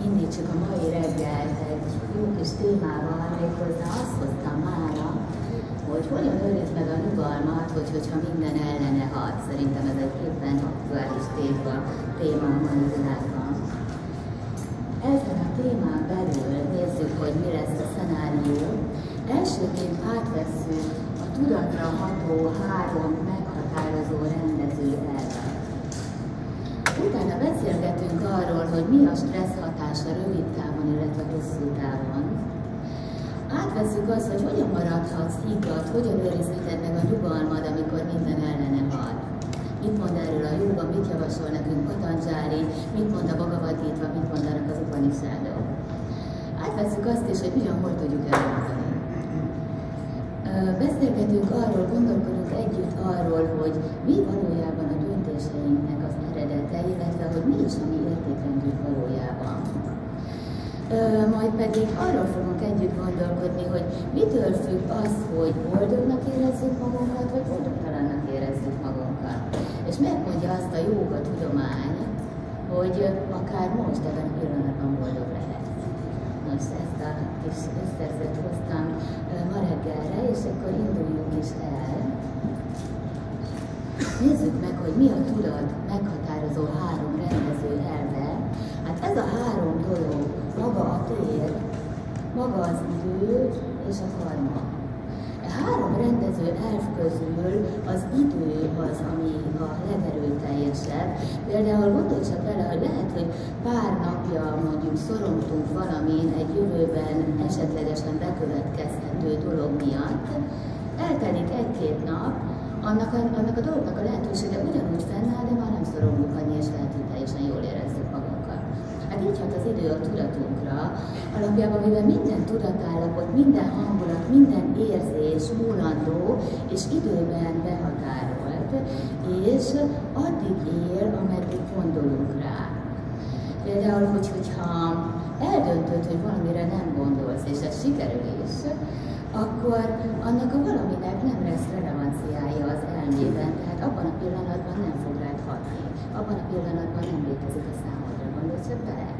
indítsuk a mai reggelt egy jó kis témával, méghozzá azt hoztam mára, hogy hogyan őriz meg a nyugalmat, hogyha minden ellene hat. Szerintem ez egy éppen aktuális téma a mai világban. Ezen a témán belül nézzük, hogy mi lesz a szenárió. Elsőként átvesszük a tudatra ható 3 meghatározó rendező elvet. Utána beszélgetünk arról, hogy mi a stressz hatása rövid távon, illetve hosszú távon. Átvesszük azt, hogy hogyan maradhatsz higgadt, hogyan őrizheted meg a nyugalmad, amikor minden ellene hat. Mit mond erről a jóga, mit javasol nekünk Patandzsáli, mit mond a Bhagavad Gita, mit mondanak az Upanishadok. Átvesszük azt is, hogy ugyan hol tudjuk elmondani. Beszélgetünk arról, gondolkodunk együtt arról, hogy mi valójában a döntéseinknek az eredete, illetve hogy mi is a mi értékrendünk valójában. Majd pedig arról fogunk együtt gondolkodni, hogy mitől függ az, hogy boldognak érezzük magunkat, vagy boldogtalannak érezzük magunkat. És miért mondja azt a jóga tudomány, hogy akár most ebben a pillanatban boldog lehet. Most ezt a kis összegzőt hoztam ma reggelre, és akkor induljunk is el. Nézzük meg, hogy mi a tudat meghatározó 3 rendező elve. Hát ez a 3 dolog, maga a tér, maga az idő és a karma. A 3 rendező elv közül az idő az, ami a legerőteljesebb. Például gondolj csak bele, hogy lehet, hogy pár napja mondjuk szorongtunk valamin egy jövőben esetlegesen bekövetkezhető dolog miatt. Eltelik 1-2 nap, annak a dolognak a lehetősége ugyanúgy fennáll, de már nem szorongunk annyi, és lehet, hogy teljesen jól érezzük magunkat. Hát így hat az idő a tudatunkra, alapjában mivel minden tudatállapot, minden hangulat, minden érzés múlandó és időben behatárolt, és addig él, ameddig gondolunk rá. Például, hogyha eldöntöd, hogy valamire nem gondolsz, és ez sikerül is, akkor annak a valaminek nem lesz relevanciája az elmében, tehát abban a pillanatban nem fog rád hatni. Abban a pillanatban nem létezik a számodra, gondolj csak bele.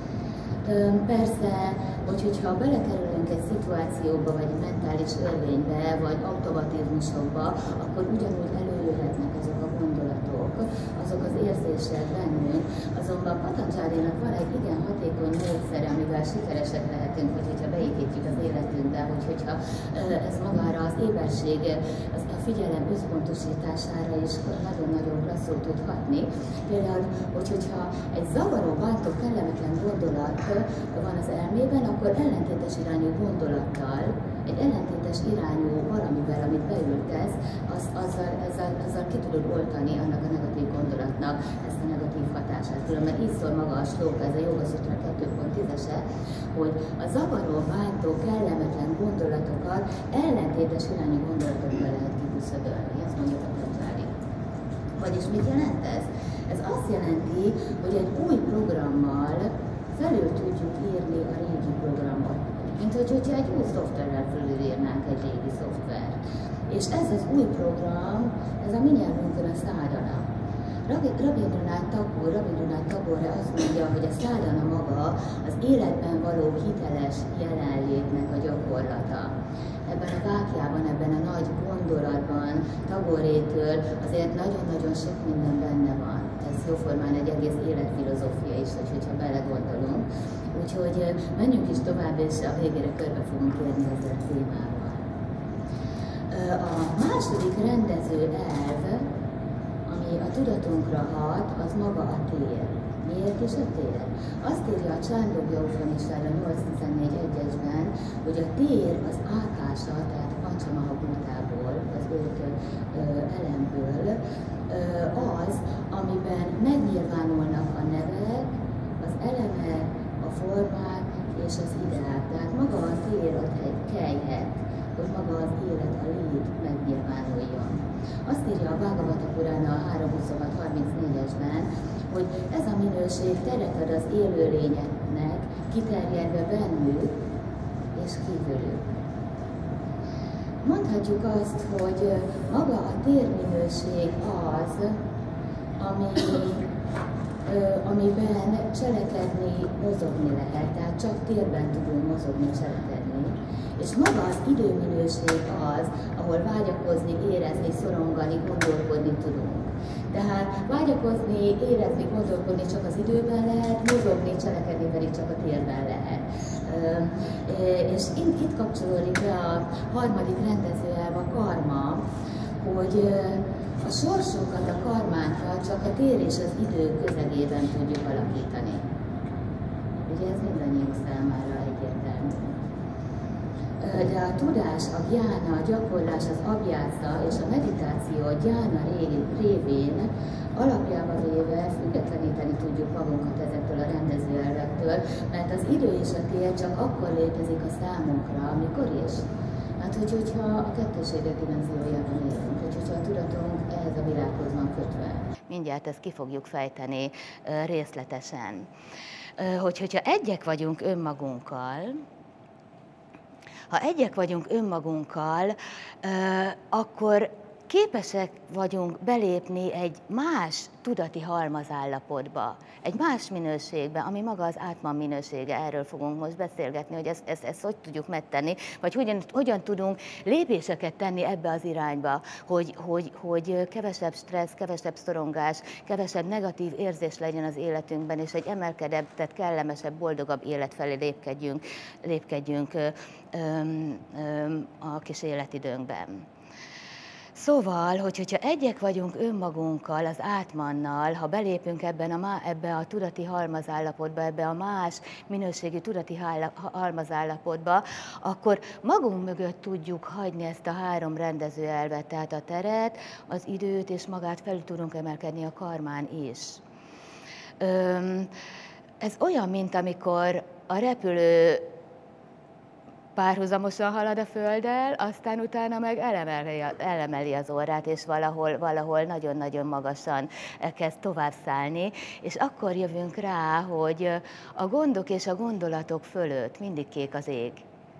Persze, hogyha belekerülünk egy szituációba, vagy egy mentális örvénybe, vagy automatizmusokba, akkor ugyanúgy előjöhetnek azok a gondolatok, azok az érzések bennünk. Azonban Patandzsálinak van egy igen hatékony módszer, amivel sikeresek lehetünk, hogyha beépítjük az életünkbe, hogyha ez magára az éberség, a figyelem összpontosítására is nagyon-nagyon klasszul tud hatni. Például, hogyha egy zavaró, bántó, kellemetlen gondolat van az elmében, akkor ellentétes irányú gondolattal, egy ellentétes irányú valamivel, amit beültesz, azzal ki tudod oltani annak a negatív gondolatnak ezt a negatív hatását. Különben így szól maga a slóka, ez a Yoga Sutra 2.10-ese, hogy a zavaró, bántó, kellemetlen gondolatokat ellentétes irányú gondolatokban lehet kiküszöbölni. Ezt mondja a Patandzsáli. Vagyis mit jelent ez? Ez azt jelenti, hogy egy új programmal felül tudjuk írni a régi programot. Mint hogyha egy új szoftverrel felülírnánk egy régi szoftvert. És ez az új program, ez a mi nyelvünkön a szádana. Rabindranath Tagore azt mondja, hogy a szádana maga az életben való hiteles jelenlétnek a gyakorlata. Ebben a vákjában, ebben a nagy gondolatban Tagorétől azért nagyon-nagyon sok minden benne van. Ez jóformán egy egész életfilozófia is, hogyha belegondolunk. Úgyhogy menjünk is tovább, és a végére körbe fogunk érni ezzel a témával. A második rendező elv, ami a tudatunkra hat, az maga a tér. Miért is a tér? Azt írja a Csándogya Upanishad a 8.14.1-esben, hogy a tér az ákása, tehát Pancsamaha Bhútából, az 5 elemből, az, amiben megnyilvánulnak a nevek, az elemek, a formák és az ideák. Tehát maga a tér ad egy kelyhet, hogy maga az élet, a lét megnyilvánuljon. Azt írja a Bhagavata Purana a 3.26.34-esben, hogy ez a minőség teret ad az élőlényeknek, kiterjedve bennük és kívülük. Mondhatjuk azt, hogy maga a términőség az, ami amiben cselekedni, mozogni lehet, tehát csak térben tudunk mozogni, cselekedni. És maga az időminőség az, ahol vágyakozni, érezni, szorongani, gondolkodni tudunk. Tehát vágyakozni, érezni, gondolkodni csak az időben lehet, mozogni, cselekedni pedig csak a térben lehet. És itt kapcsolódik be a harmadik rendezőelv, a karma, hogy a sorsunkat, a karmánkat csak a tér és az idő közegében tudjuk alakítani. Ugye ez mindannyiunk számára egyértelmű. De a tudás, a gyána, a gyakorlás, az abjásza és a meditáció a gyána révén alapjába véve függetleníteni tudjuk magunkat ezektől a rendezőelvektől, mert az idő és a tér csak akkor létezik a számunkra, amikor is. Hát, hogyha a kettősségek dimenziójában élünk, hogyha a tudatunk ehhez a világhoz van kötve. Mindjárt ezt ki fogjuk fejteni részletesen. Hogyha egyek vagyunk önmagunkkal, ha egyek vagyunk önmagunkkal, akkor képesek vagyunk belépni egy más tudati halmazállapotba, egy más minőségbe, ami maga az átman minősége. Erről fogunk most beszélgetni, hogy ezt hogy tudjuk megtenni, vagy hogyan tudunk lépéseket tenni ebbe az irányba, hogy kevesebb stressz, kevesebb szorongás, kevesebb negatív érzés legyen az életünkben, és egy emelkedettebb, kellemesebb, boldogabb élet felé lépkedjünk a kis életidőnkben. Szóval, hogyha egyek vagyunk önmagunkkal, az átmannal, ha belépünk ebbe a tudati halmazállapotba, ebbe a más minőségű tudati halmazállapotba, akkor magunk mögött tudjuk hagyni ezt a három rendezőelvet, tehát a teret, az időt, és magát felül tudunk emelkedni a karmán is. Ez olyan, mint amikor a repülő párhuzamosan halad a Földdel, aztán utána meg elemeli az orrát, és valahol nagyon-nagyon magasan kezd tovább szállni, és akkor jövünk rá, hogy a gondok és a gondolatok fölött mindig kék az ég.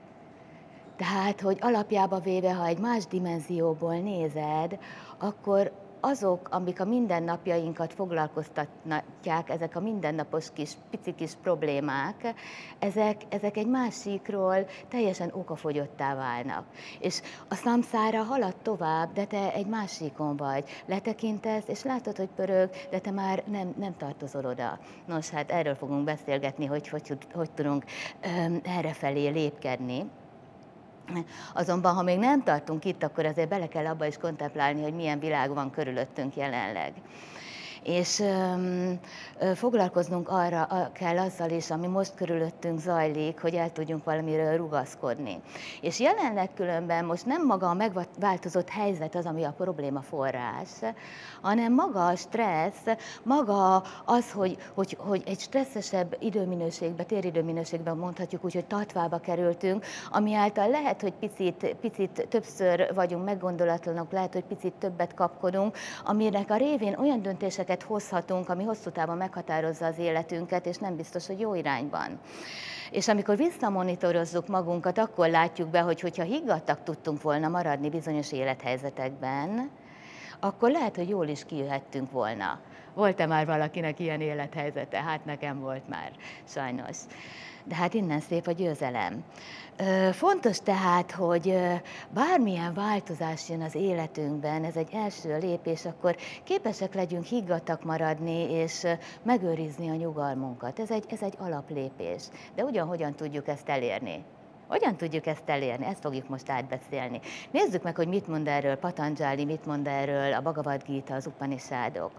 Tehát, hogy alapjába véve, ha egy más dimenzióból nézed, akkor azok, amik a mindennapjainkat foglalkoztatják, ezek a mindennapos pici kis problémák, ezek egy másikról teljesen okafogyottá válnak. És a szamszára halad tovább, de te egy másikon vagy. Letekintesz, és látod, hogy pörög, de te már nem tartozol oda. Nos, hát erről fogunk beszélgetni, hogy tudunk errefelé lépkedni. Azonban, ha még nem tartunk itt, akkor azért bele kell abba is kontemplálni, hogy milyen világ van körülöttünk jelenleg. És foglalkoznunk kell azzal is, ami most körülöttünk zajlik, hogy el tudjunk valamiről rugaszkodni. És jelenleg különben most nem maga a megváltozott helyzet az, ami a probléma forrás, hanem maga a stressz, maga az, hogy egy stresszesebb időminőségbe, téridőminőségben mondhatjuk úgy, hogy tatvába kerültünk, ami által lehet, hogy picit többször vagyunk meggondolatlanok, lehet, hogy picit többet kapkodunk, aminek a révén olyan döntéseket hozhatunk, ami hosszú távon meghatározza az életünket, és nem biztos, hogy jó irányban. És amikor visszamonitorozzuk magunkat, akkor látjuk be, hogyha higgadtak tudtunk volna maradni bizonyos élethelyzetekben, akkor lehet, hogy jól is kijöhettünk volna. Volt-e már valakinek ilyen élethelyzete? Hát nekem volt már, sajnos. De hát innen szép a győzelem. Fontos tehát, hogy bármilyen változás jön az életünkben, ez egy első lépés, akkor képesek legyünk higgadtak maradni, és megőrizni a nyugalmunkat. Ez egy alaplépés. De hogyan tudjuk ezt elérni? Hogyan tudjuk ezt elérni? Ezt fogjuk most átbeszélni. Nézzük meg, hogy mit mond erről Patanjali, mit mond erről a Bhagavad Gita, az Upanishadok.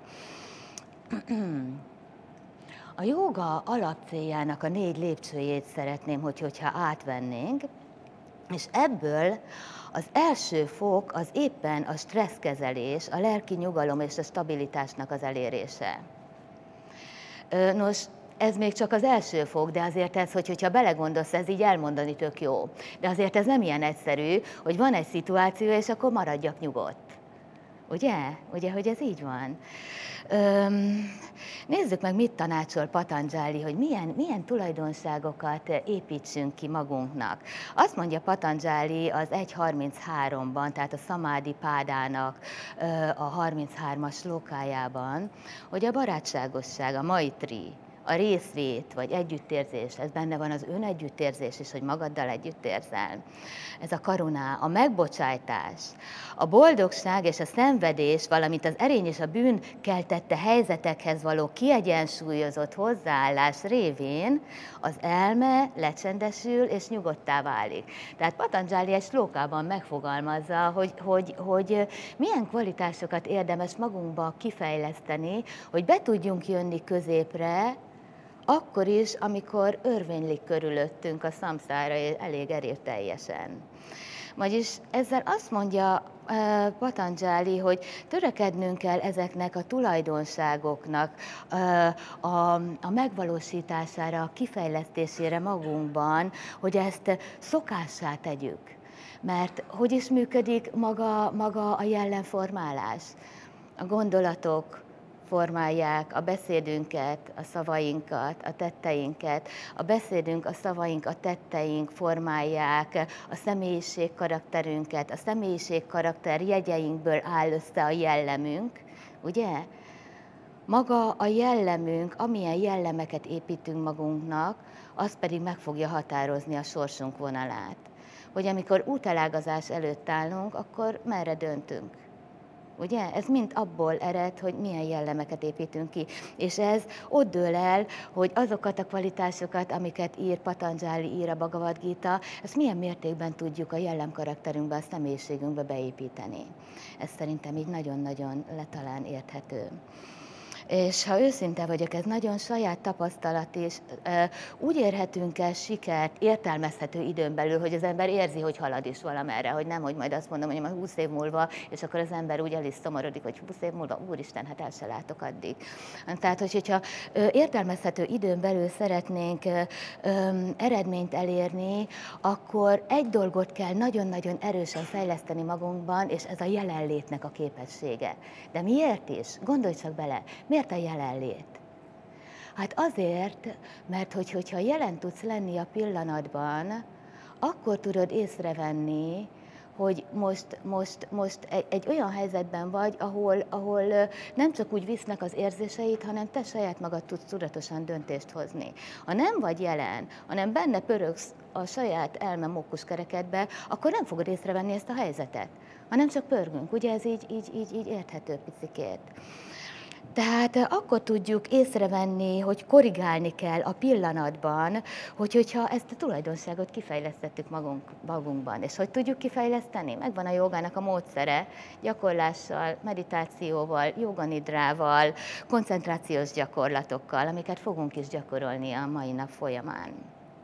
A jóga alapcéljának a 4 lépcsőjét szeretném, hogyha átvennénk, és ebből az első fok az éppen a stresszkezelés, a lelki nyugalom és a stabilitásnak az elérése. Nos, ez még csak az első fok, de azért ez, hogyha belegondolsz, ez így elmondani tök jó. De azért ez nem ilyen egyszerű, hogy van egy szituáció, és akkor maradjak nyugodt. Ugye? Ugye, hogy ez így van? Nézzük meg, mit tanácsol Patanjali, hogy milyen tulajdonságokat építsünk ki magunknak. Azt mondja Patanjali az 1.33-ban, tehát a Samadhi Pádának a 33-as slókájában, hogy a barátságosság, a maitri, a részvét, vagy együttérzés, ez benne van az önegyüttérzés is, hogy magaddal együtt érzel. Ez a karuná, a megbocsájtás, a boldogság és a szenvedés, valamint az erény és a bűn keltette helyzetekhez való kiegyensúlyozott hozzáállás révén az elme lecsendesül és nyugodttá válik. Tehát Patanjali egy slókában megfogalmazza, hogy milyen kvalitásokat érdemes magunkba kifejleszteni, hogy be tudjunk jönni középre, akkor is, amikor örvénylik körülöttünk a szamszára elég erőteljesen. Vagyis ezzel azt mondja Patanjali, hogy törekednünk kell ezeknek a tulajdonságoknak a megvalósítására, a kifejlesztésére magunkban, hogy ezt szokássá tegyük. Mert hogy is működik maga a jellemformálás? A gondolatok formálják a beszédünket, a szavainkat, a tetteinket. A beszédünk, a szavaink, a tetteink formálják a személyiség karakterünket. A személyiség karakter jegyeinkből áll össze a jellemünk, ugye? Maga a jellemünk, amilyen jellemeket építünk magunknak, az pedig meg fogja határozni a sorsunk vonalát. Hogy amikor útelágazás előtt állunk, akkor merre döntünk. Ugye? Ez mind abból ered, hogy milyen jellemeket építünk ki. És ez ott dől el, hogy azokat a kvalitásokat, amiket ír Patanjali, ír a Bhagavad Gita, ezt milyen mértékben tudjuk a jellemkarakterünkbe, a személyiségünkbe beépíteni. Ez szerintem így nagyon-nagyon letalán érthető. És ha őszinte vagyok, ez nagyon saját tapasztalat is. Úgy érhetünk el sikert értelmezhető időn belül, hogy az ember érzi, hogy halad is valamerre, hogy nem, hogy majd azt mondom, hogy majd 20 év múlva, és akkor az ember úgy el is szomorodik, hogy 20 év múlva, úristen, hát el se látok addig. Tehát, hogyha értelmezhető időn belül szeretnénk eredményt elérni, akkor egy dolgot kell nagyon-nagyon erősen fejleszteni magunkban, és ez a jelenlétnek a képessége. De miért is? Gondolj csak bele, miért a jelenlét? Hát azért, mert hogyha jelen tudsz lenni a pillanatban, akkor tudod észrevenni, hogy most egy olyan helyzetben vagy, ahol nem csak úgy visznek az érzéseid, hanem te saját magad tudsz tudatosan döntést hozni. Ha nem vagy jelen, hanem benne pörögsz a saját elme mókuskerekedbe, akkor nem fogod észrevenni ezt a helyzetet, hanem csak pörgünk. Ugye ez így érthető picikét. Tehát akkor tudjuk észrevenni, hogy korrigálni kell a pillanatban, hogyha ezt a tulajdonságot kifejlesztettük magunkban. És hogy tudjuk kifejleszteni? Megvan a jogának a módszere, gyakorlással, meditációval, joganidrával, koncentrációs gyakorlatokkal, amiket fogunk is gyakorolni a mai nap folyamán.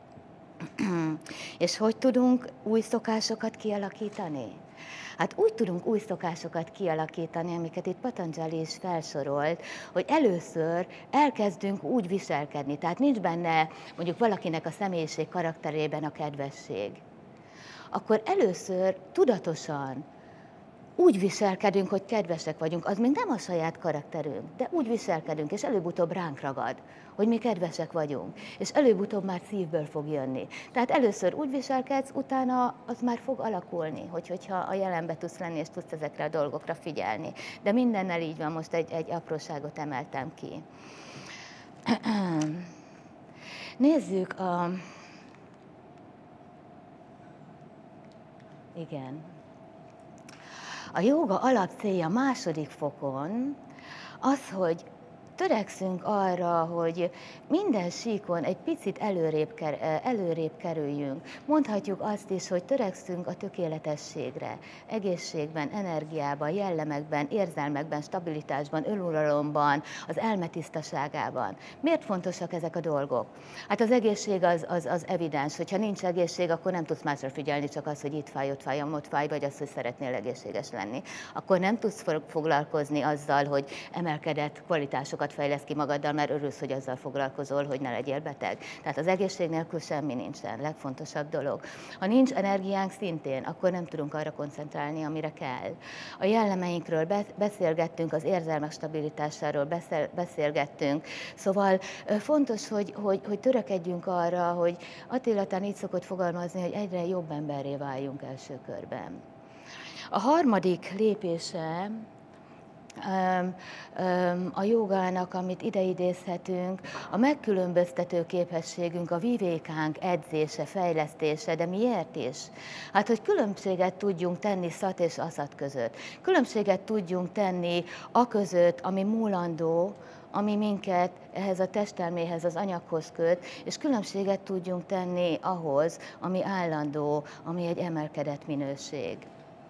És hogy tudunk új szokásokat kialakítani? Hát úgy tudunk új szokásokat kialakítani, amiket itt Patanjali is felsorolt, hogy először elkezdünk úgy viselkedni, tehát nincs benne mondjuk valakinek a személyiség karakterében a kedvesség. Akkor először tudatosan úgy viselkedünk, hogy kedvesek vagyunk, az még nem a saját karakterünk, de úgy viselkedünk, és előbb-utóbb ránk ragad, hogy mi kedvesek vagyunk, és előbb-utóbb már szívből fog jönni. Tehát először úgy viselkedsz, utána az már fog alakulni, hogyha a jelenbe tudsz lenni, és tudsz ezekre a dolgokra figyelni. De mindennel így van, most egy apróságot emeltem ki. Nézzük a... Igen. A jóga alapcélja második fokon az, hogy törekszünk arra, hogy minden síkon egy picit előrébb kerüljünk. Mondhatjuk azt is, hogy törekszünk a tökéletességre, egészségben, energiában, jellemekben, érzelmekben, stabilitásban, önuralomban, az elme tisztaságában. Miért fontosak ezek a dolgok? Hát az egészség az evidens, hogyha nincs egészség, akkor nem tudsz másra figyelni, csak az, hogy itt fáj, ott fáj, vagy az, hogy szeretnél egészséges lenni. Akkor nem tudsz foglalkozni azzal, hogy emelkedett kvalitásokat sokat fejlesz ki magaddal, mert örülsz, hogy azzal foglalkozol, hogy ne legyél beteg. Tehát az egészség nélkül semmi nincsen, legfontosabb dolog. Ha nincs energiánk szintén, akkor nem tudunk arra koncentrálni, amire kell. A jellemeinkről beszélgettünk, az érzelmek stabilitásáról beszélgettünk. Szóval fontos, hogy törekedjünk arra, hogy Attila tán így szokott fogalmazni, hogy egyre jobb emberré váljunk első körben. A harmadik lépése a jogának, amit ide idézhetünk, a megkülönböztető képességünk, a vivékánk edzése, fejlesztése, de miért is? Hát, hogy különbséget tudjunk tenni szat és aszat között. Különbséget tudjunk tenni a között, ami múlandó, ami minket ehhez a testelméhez, az anyaghoz köt, és különbséget tudjunk tenni ahhoz, ami állandó, ami egy emelkedett minőség.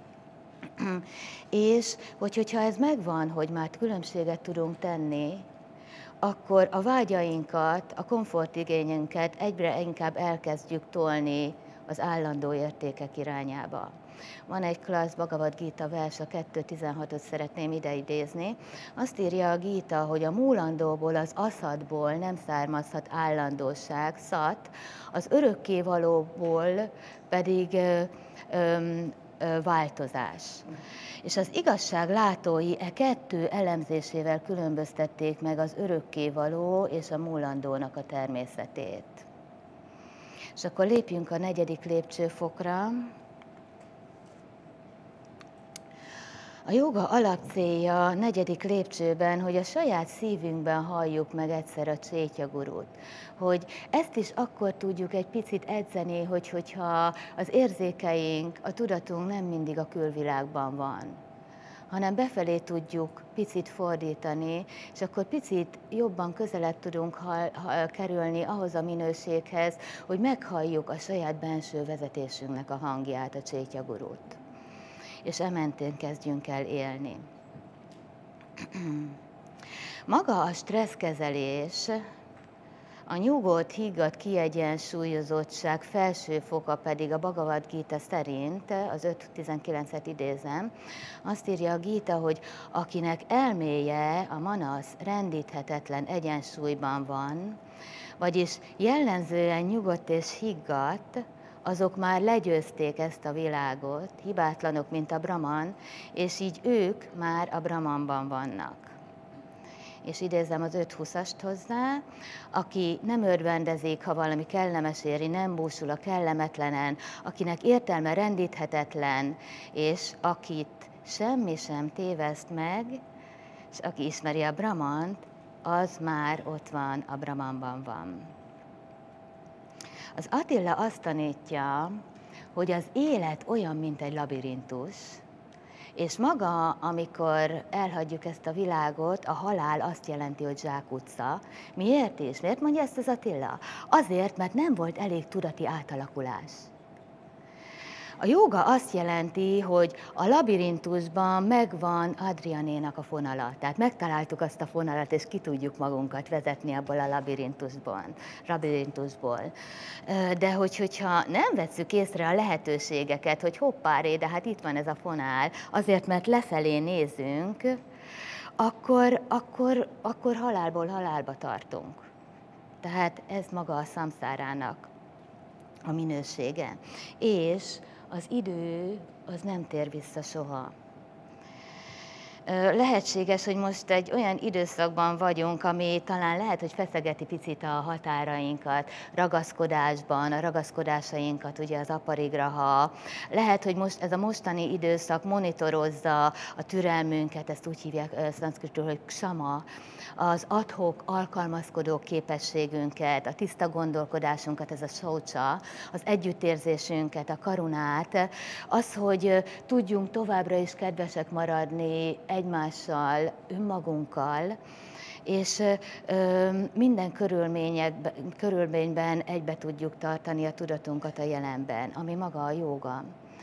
És hogyha ez megvan, hogy már különbséget tudunk tenni, akkor a vágyainkat, a komfortigényünket egyre inkább elkezdjük tolni az állandó értékek irányába. Van egy klassz Bhagavad Gita vers, a 2.16-ot szeretném ide idézni. Azt írja a Gita, hogy a múlandóból, az aszatból nem származhat állandóság, szat, az örökkévalóból pedig változás. És az igazság látói kettő elemzésével különböztették meg az örökkévaló és a múlandónak a természetét. És akkor lépjünk a 4. lépcsőfokra. A jóga alapcélja 4. lépcsőben, hogy a saját szívünkben halljuk meg egyszer a Csétya Gurut. Hogy ezt is akkor tudjuk egy picit edzeni, hogyha az érzékeink, a tudatunk nem mindig a külvilágban van, hanem befelé tudjuk picit fordítani, és akkor picit jobban közelebb tudunk kerülni ahhoz a minőséghez, hogy meghalljuk a saját benső vezetésünknek a hangját, a Csétya Gurut. És ementén kezdjünk el élni. Maga a stresszkezelés, a nyugodt, higgadt kiegyensúlyozottság felső foka pedig a Bhagavad Gita szerint, az 5.19-et idézem, azt írja a Gita, hogy akinek elméje, a manasz rendíthetetlen egyensúlyban van, vagyis jellemzően nyugodt és higgadt, azok már legyőzték ezt a világot, hibátlanok, mint a Brahman, és így ők már a Brahmanban vannak. És idézem az 5.20-ast hozzá, aki nem örvendezik, ha valami kellemes éri, nem búsul a kellemetlenen, akinek értelme rendíthetetlen, és akit semmi sem téveszt meg, és aki ismeri a Brahmant, az már ott van, a Brahmanban van. Az Attila azt tanítja, hogy az élet olyan, mint egy labirintus, és maga, amikor elhagyjuk ezt a világot, a halál azt jelenti, hogy zsákutca. Miért is? Miért mondja ezt az Attila? Azért, mert nem volt elég tudati átalakulás. A jóga azt jelenti, hogy a labirintusban megvan Adrianénak a fonala. Tehát megtaláltuk azt a fonalat, és ki tudjuk magunkat vezetni abból a labirintusból. De hogyha nem vesszük észre a lehetőségeket, hogy hoppáré, de hát itt van ez a fonál, azért, mert lefelé nézünk, akkor halálból halálba tartunk. Tehát ez maga a szamszárának a minősége. És az idő az nem tér vissza soha. Lehetséges, hogy most egy olyan időszakban vagyunk, ami talán lehet, hogy feszegeti picit a határainkat, ragaszkodásban, a ragaszkodásainkat, ugye az aparigraha. Lehet, hogy most ez a mostani időszak monitorozza a türelmünket, ezt úgy hívják szanszkritul, hogy ksama, az ad-hoc alkalmazkodó képességünket, a tiszta gondolkodásunkat, ez a saucha, az együttérzésünket, a karunát, az, hogy tudjunk továbbra is kedvesek maradni egymással, önmagunkkal, és minden körülményben egybe tudjuk tartani a tudatunkat a jelenben, ami maga a jóga.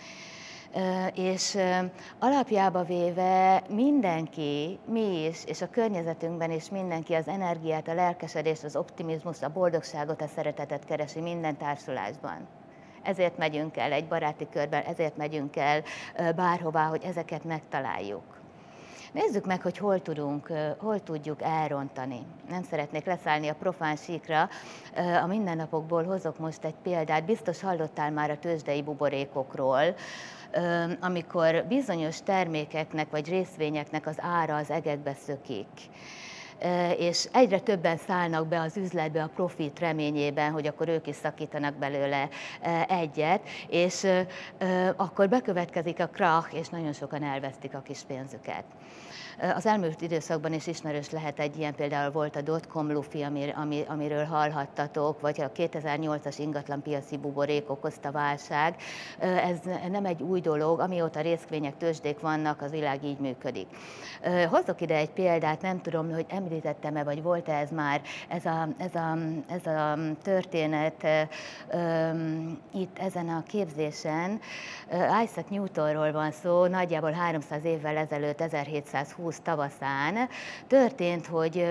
És alapjába véve mindenki, mi is, és a környezetünkben is mindenki az energiát, a lelkesedést, az optimizmust, a boldogságot, a szeretetet keresi minden társulásban. Ezért megyünk el egy baráti körben, ezért megyünk el bárhová, hogy ezeket megtaláljuk. Nézzük meg, hogy hol tudjuk elrontani. Nem szeretnék leszállni a profán síkra, a mindennapokból hozok most egy példát. Biztos hallottál már a tőzsdei buborékokról, amikor bizonyos termékeknek vagy részvényeknek az ára az egekbe szökik. És egyre többen szállnak be az üzletbe a profit reményében, hogy akkor ők is szakítanak belőle egyet, és akkor bekövetkezik a krach, és nagyon sokan elvesztik a kis pénzüket. Az elmúlt időszakban is ismerős lehet egy ilyen, például volt a dotcom lufi, amiről hallhattatok, vagy a 2008-as ingatlanpiaci buborék okozta válság. Ez nem egy új dolog, amióta részvények, tőzsdék vannak, az világ így működik. Hozok ide egy példát, nem tudom, hogy említettem-e, vagy volt-e ez már, ez a történet itt ezen a képzésen. Isaac Newtonról van szó, nagyjából 300 évvel ezelőtt, 1720 tavaszán történt, hogy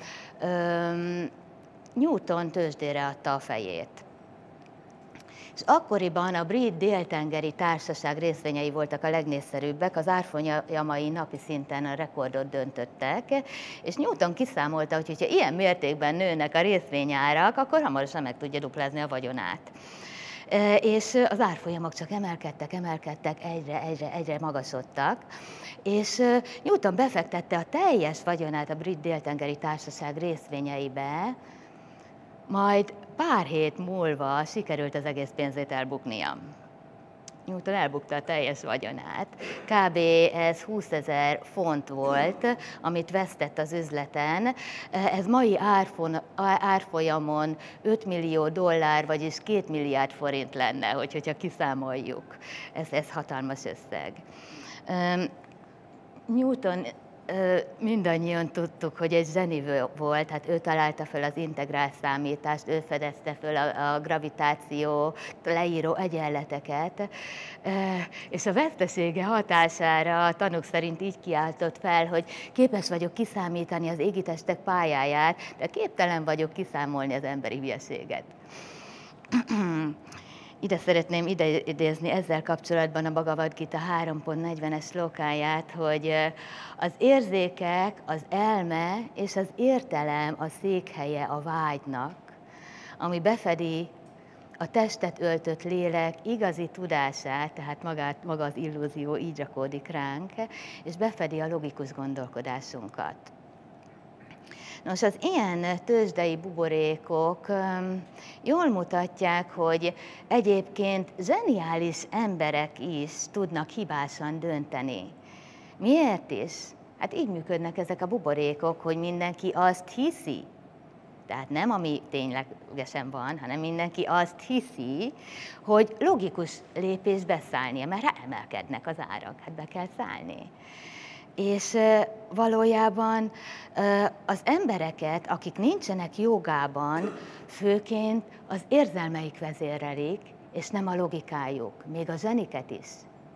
Newton tőzsdére adta a fejét. És akkoriban a brit déltengeri társaság részvényei voltak a legnépszerűbbek, az árfolyamai napi szinten a rekordot döntöttek, és Newton kiszámolta, hogy ha ilyen mértékben nőnek a részvényárak, akkor hamarosan meg tudja duplázni a vagyonát. És az árfolyamok csak emelkedtek, egyre magasodtak, és Newton befektette a teljes vagyonát a brit déltengeri társaság részvényeibe, majd pár hét múlva sikerült az egész pénzét elbuknia. Newton elbukta a teljes vagyonát. Kb. Ez 20 000 font volt, amit vesztett az üzleten. Ez mai árfolyamon 5 millió dollár, vagyis 2 milliárd forint lenne, hogyha kiszámoljuk. Ez hatalmas összeg. Newton mindannyian tudtuk, hogy egy zseni volt, hát ő találta fel az integrál számítást, ő fedezte fel a gravitáció leíró egyenleteket, és a vesztesége hatására a tanúk szerint így kiáltott fel, hogy képes vagyok kiszámítani az égitestek pályáját, de képtelen vagyok kiszámolni az emberi hülyeséget. Ide szeretném idézni ezzel kapcsolatban a Bhagavad Gita 3.40-es szlókáját, hogy az érzékek, az elme és az értelem a székhelye a vágynak, ami befedi a testet öltött lélek igazi tudását, tehát maga az illúzió így rakódik ránk, és befedi a logikus gondolkodásunkat. Nos, az ilyen tőzsdei buborékok jól mutatják, hogy egyébként zseniális emberek is tudnak hibásan dönteni. Miért is? Hát így működnek ezek a buborékok, hogy mindenki azt hiszi, tehát nem ami ténylegesen van, hanem mindenki azt hiszi, hogy logikus lépés beszállnia, mert emelkednek az árak, hát be kell szállni. És valójában az embereket, akik nincsenek jogában, főként az érzelmeik vezérelik, és nem a logikájuk, még a zseniket is.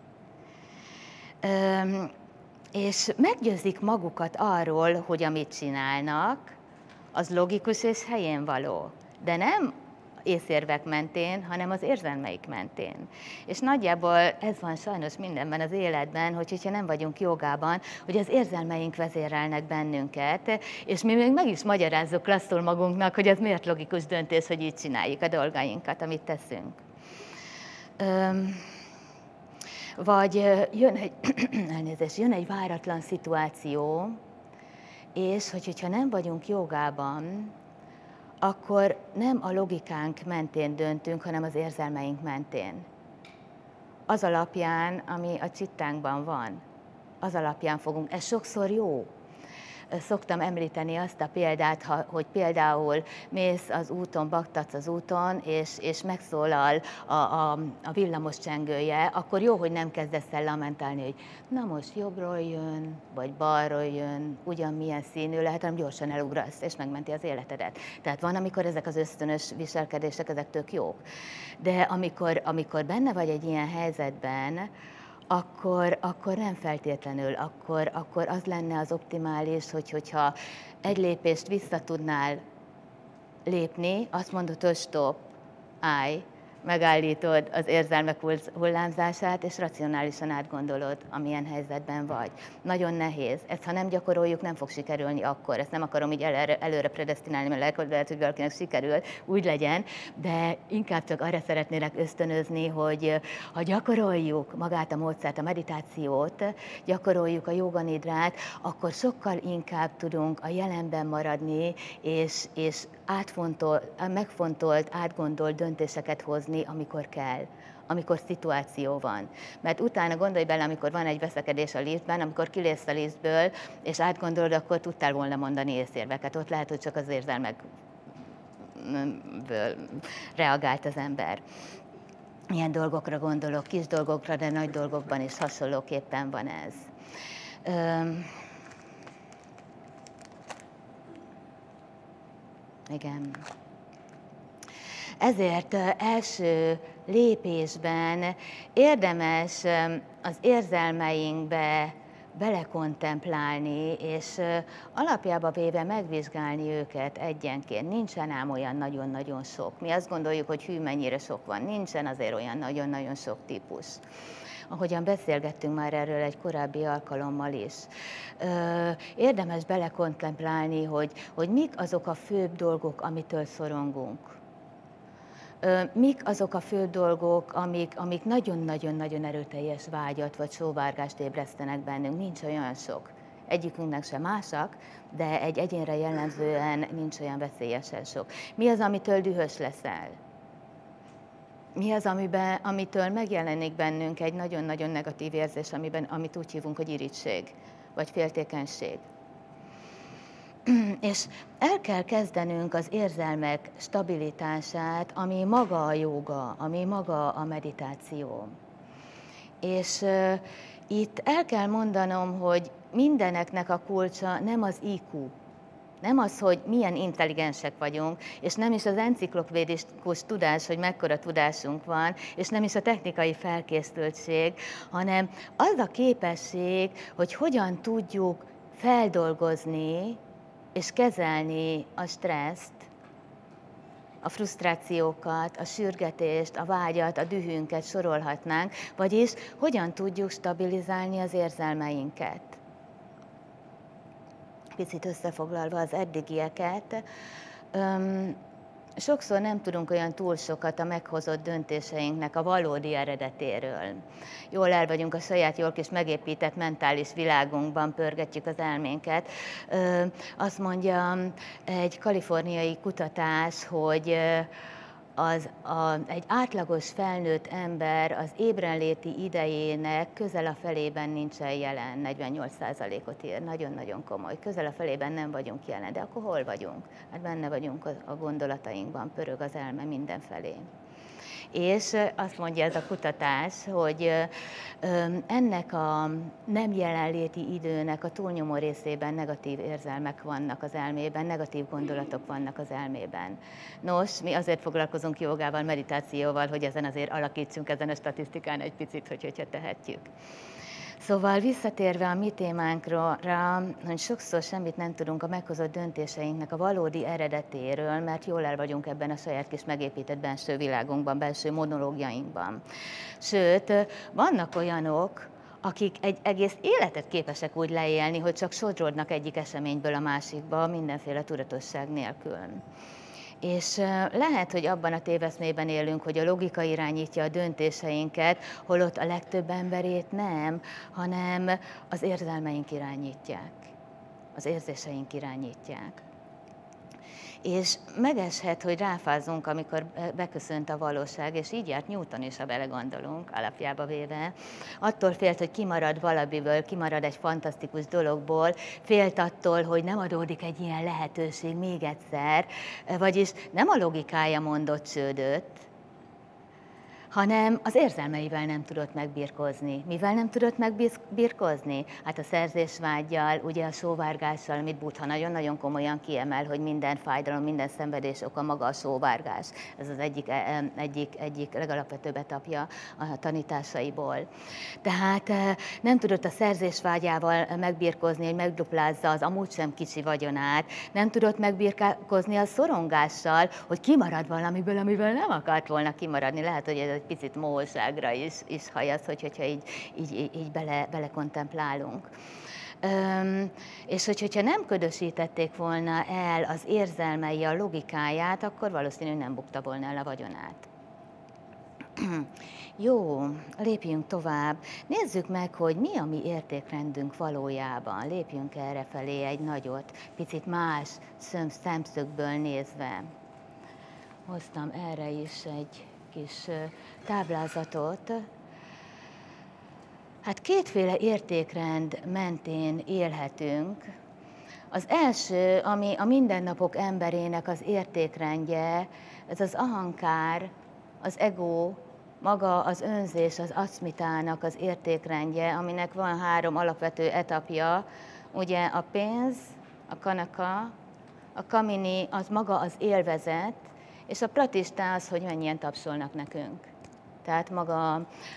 És meggyőzik magukat arról, hogy amit csinálnak, az logikus és helyén való, de nem észérvek mentén, hanem az érzelmeik mentén. És nagyjából ez van sajnos mindenben az életben, hogyha nem vagyunk jogában, hogy az érzelmeink vezérelnek bennünket, és mi még meg is magyarázzuk klasszul magunknak, hogy ez miért logikus döntés, hogy így csináljuk a dolgainkat, amit teszünk. Vagy jön egy váratlan szituáció, és hogyha nem vagyunk jogában, akkor nem a logikánk mentén döntünk, hanem az érzelmeink mentén. Az alapján, ami a csittánkban van, az alapján fogunk. Ez sokszor jó. Szoktam említeni azt a példát, hogy mész az úton, baktatsz az úton, és megszólal a villamos csengője, akkor jó, hogy nem kezdesz el lamentálni, hogy na most jobbról jön, vagy balról jön, ugyanmilyen színű lehet, hanem gyorsan elugrasz, és megmenti az életedet. Tehát van, amikor ezek az ösztönös viselkedések, ezek tök jók. De amikor benne vagy egy ilyen helyzetben, akkor nem feltétlenül, akkor az lenne az optimális, hogyha egy lépést vissza tudnál lépni, azt mondod, hogy stop, állj, megállítod az érzelmek hullámzását, és racionálisan átgondolod, amilyen helyzetben vagy. Nagyon nehéz. Ezt, ha nem gyakoroljuk, nem fog sikerülni akkor. Ezt nem akarom így előre predesztinálni, mert lehet, hogy valakinek sikerül, úgy legyen, de inkább csak arra szeretnélek ösztönözni, hogy ha gyakoroljuk magát a módszert, a meditációt, gyakoroljuk a jóganidrát, akkor sokkal inkább tudunk a jelenben maradni, és megfontolt, átgondolt döntéseket hozni, amikor kell, amikor szituáció van. Mert utána gondolj bele, amikor van egy veszekedés a liftben, amikor kilépsz a liftből, és átgondolod, akkor tudtál volna mondani észérveket. Ott lehet, hogy csak az érzelmekből reagált az ember. Ilyen dolgokra gondolok, kis dolgokra, de nagy dolgokban is hasonlóképpen van ez. Igen. Ezért első lépésben érdemes az érzelmeinkbe belekontemplálni, és alapjába véve megvizsgálni őket egyenként. Nincsen ám olyan nagyon-nagyon sok. Mi azt gondoljuk, hogy hű, mennyire sok van. Nincsen azért olyan nagyon-nagyon sok típus. Ahogyan beszélgettünk már erről egy korábbi alkalommal is. Érdemes belekontemplálni, hogy mik azok a főbb dolgok, amitől szorongunk. Mik azok a fő dolgok, amik nagyon-nagyon-nagyon erőteljes vágyat vagy sóvárgást ébresztenek bennünk. Nincs olyan sok. Egyikünknek sem másak, de egy egyénre jellemzően nincs olyan veszélyesen sok. Mi az, amitől dühös leszel? Mi az, amitől megjelenik bennünk egy nagyon-nagyon negatív érzés, amit úgy hívunk, hogy irigység, vagy féltékenység? És el kell kezdenünk az érzelmek stabilitását, ami maga a jóga, ami maga a meditáció. És itt el kell mondanom, hogy mindeneknek a kulcsa nem az IQ, nem az, hogy milyen intelligensek vagyunk, és nem is az enciklopédikus tudás, hogy mekkora tudásunk van, és nem is a technikai felkészültség, hanem az a képesség, hogy hogyan tudjuk feldolgozni és kezelni a stresszt, a frusztrációkat, a sürgetést, a vágyat, a dühünket sorolhatnánk, vagyis hogyan tudjuk stabilizálni az érzelmeinket. Picit összefoglalva az eddigieket, sokszor nem tudunk olyan túl sokat a meghozott döntéseinknek a valódi eredetéről. Jól el vagyunk a saját jól kis megépített mentális világunkban, pörgetjük az elménket. Azt mondja egy kaliforniai kutatás, hogy egy átlagos felnőtt ember az ébrenléti idejének közel a felében nincsen jelen, 48%-ot ír, nagyon-nagyon komoly. Közel a felében nem vagyunk jelen, de akkor hol vagyunk? Hát benne vagyunk a gondolatainkban, pörög az elme mindenfelé. És azt mondja ez a kutatás, hogy ennek a nem jelenléti időnek a túlnyomó részében negatív érzelmek vannak az elmében, negatív gondolatok vannak az elmében. Nos, mi azért foglalkozunk jogával, meditációval, hogy ezen azért alakítsunk ezen a statisztikán egy picit, hogyha tehetjük. Szóval visszatérve a mi témánkra, hogy sokszor semmit nem tudunk a meghozott döntéseinknek a valódi eredetéről, mert jól el vagyunk ebben a saját kis megépített belső világunkban, belső monológiainkban. Sőt, vannak olyanok, akik egy egész életet képesek úgy leélni, hogy csak sodródnak egyik eseményből a másikba, mindenféle tudatosság nélkül. És lehet, hogy abban a téveszmében élünk, hogy a logika irányítja a döntéseinket, holott a legtöbb emberét nem, hanem az érzelmeink irányítják, az érzéseink irányítják. És megeshet, hogy ráfázunk, amikor beköszönt a valóság, és így járt Newton is, ha belegondolunk, alapjába véve. Attól félt, hogy kimarad valamiből, kimarad egy fantasztikus dologból, félt attól, hogy nem adódik egy ilyen lehetőség még egyszer, vagyis nem a logikája mondott csődöt, hanem az érzelmeivel nem tudott megbirkózni. Mivel nem tudott megbirkózni? Hát a szerzésvággyal, ugye a sóvárgással, amit Buddha nagyon-nagyon komolyan kiemel, hogy minden fájdalom, minden szenvedés oka maga a sóvárgás. Ez az egyik legalapvetőbb etapja a tanításaiból. Tehát nem tudott a szerzésvágyával megbirkózni, hogy megduplázza az amúgy sem kicsi vagyonát, nem tudott megbirkózni a szorongással, hogy kimarad valamiből, amiből nem akart volna kimaradni. Lehet, hogy ez egy picit mohóságra is hajaz, hogyha így bele kontemplálunk. És hogyha nem ködösítették volna el az érzelmei a logikáját, akkor valószínűleg nem bukta volna el a vagyonát. Jó, lépjünk tovább. Nézzük meg, hogy mi a mi értékrendünk valójában. Lépjünk erre felé egy nagyot, picit más szemszögből nézve. Hoztam erre is egy kis táblázatot. Hát kétféle értékrend mentén élhetünk. Az első, ami a mindennapok emberének az értékrendje, ez az ahankár, az ego, maga az önzés, az aszmitának az értékrendje, aminek van 3 alapvető etapja, ugye a pénz, a kanaka, a kamini, az maga az élvezet, és a pratista az, hogy mennyien tapsolnak nekünk. Tehát maga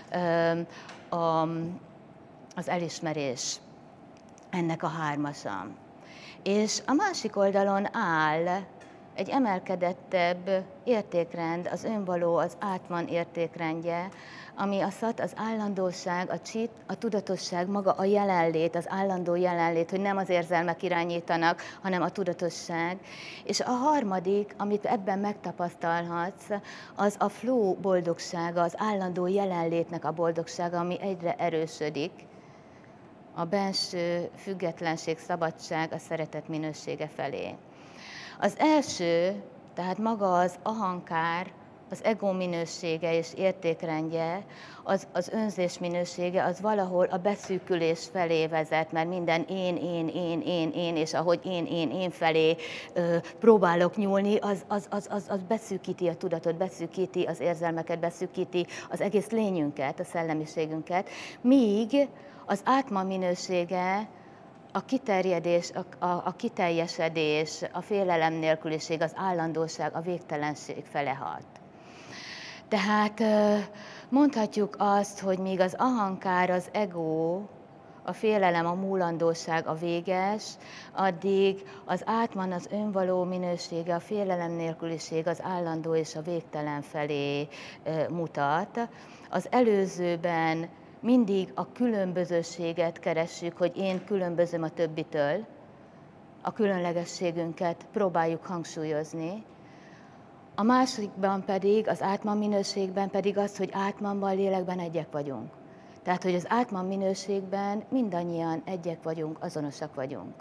az elismerés, ennek a 3-asa. És a másik oldalon áll egy emelkedettebb értékrend, az önvaló, az átman értékrendje, ami a szat, az állandóság, a csit, a tudatosság, maga a jelenlét, az állandó jelenlét, hogy nem az érzelmek irányítanak, hanem a tudatosság. És a harmadik, amit ebben megtapasztalhatsz, az a flow boldogsága, az állandó jelenlétnek a boldogsága, ami egyre erősödik. A belső függetlenség, szabadság, a szeretet minősége felé. Az első, tehát maga az ahankár, az ego minősége és értékrendje, az önzés minősége, az valahol a beszűkülés felé vezet, mert minden én, és ahogy én felé próbálok nyúlni, az beszűkíti a tudatot, beszűkíti az érzelmeket, beszűkíti az egész lényünket, a szellemiségünket, míg az átma minősége, a kiterjedés, a kiteljesedés, a félelem nélküliség, az állandóság, a végtelenség fele hat. Tehát mondhatjuk azt, hogy míg az ahankár, az ego, a félelem, a múlandóság, a véges, addig az átman, az önvaló minősége, a félelem nélküliség, az állandó és a végtelen felé mutat. Az előzőben mindig a különbözőséget keressük, hogy én különbözöm a többitől, a különlegességünket próbáljuk hangsúlyozni. A másikban pedig, az átman minőségben pedig az, hogy átmanban, lélekben egyek vagyunk. Tehát, hogy az átman minőségben mindannyian egyek vagyunk, azonosak vagyunk.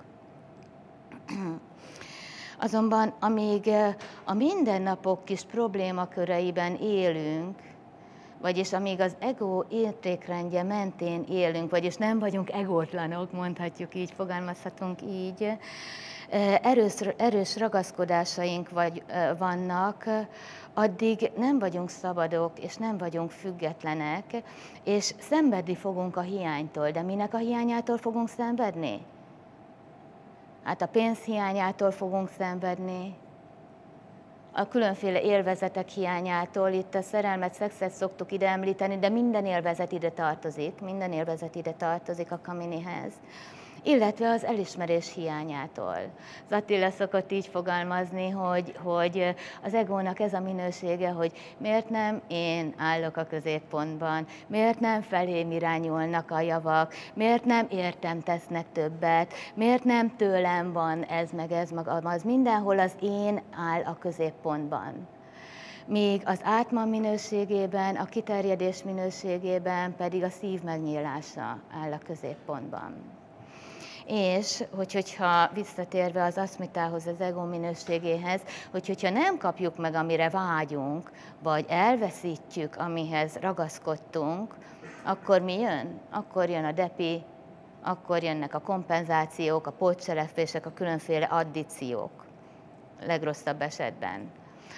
Azonban, amíg a mindennapok kis problémaköreiben élünk, vagyis amíg az ego értékrendje mentén élünk, vagyis nem vagyunk egótlanok, mondhatjuk így, fogalmazhatunk így, erős ragaszkodásaink vannak, addig nem vagyunk szabadok, és nem vagyunk függetlenek, és szenvedni fogunk a hiánytól. De minek a hiányától fogunk szenvedni? Hát a pénz hiányától fogunk szenvedni, a különféle élvezetek hiányától, itt a szerelmet, szexet szoktuk ide említeni, de minden élvezet ide tartozik a kaminihez. Illetve az elismerés hiányától. Az Attila szokott így fogalmazni, hogy az egónak ez a minősége, hogy miért nem én állok a középpontban, miért nem felém irányulnak a javak, miért nem értem tesznek többet, miért nem tőlem van ez meg az, mindenhol az én áll a középpontban. Míg az átman minőségében, a kiterjedés minőségében pedig a szív megnyílása áll a középpontban. És hogyha visszatérve az aszmitához, az ego minőségéhez, hogyha nem kapjuk meg, amire vágyunk, vagy elveszítjük, amihez ragaszkodtunk, akkor mi jön? Akkor jön a depi, akkor jönnek a kompenzációk, a pótcselekvések, a különféle addíciók, legrosszabb esetben.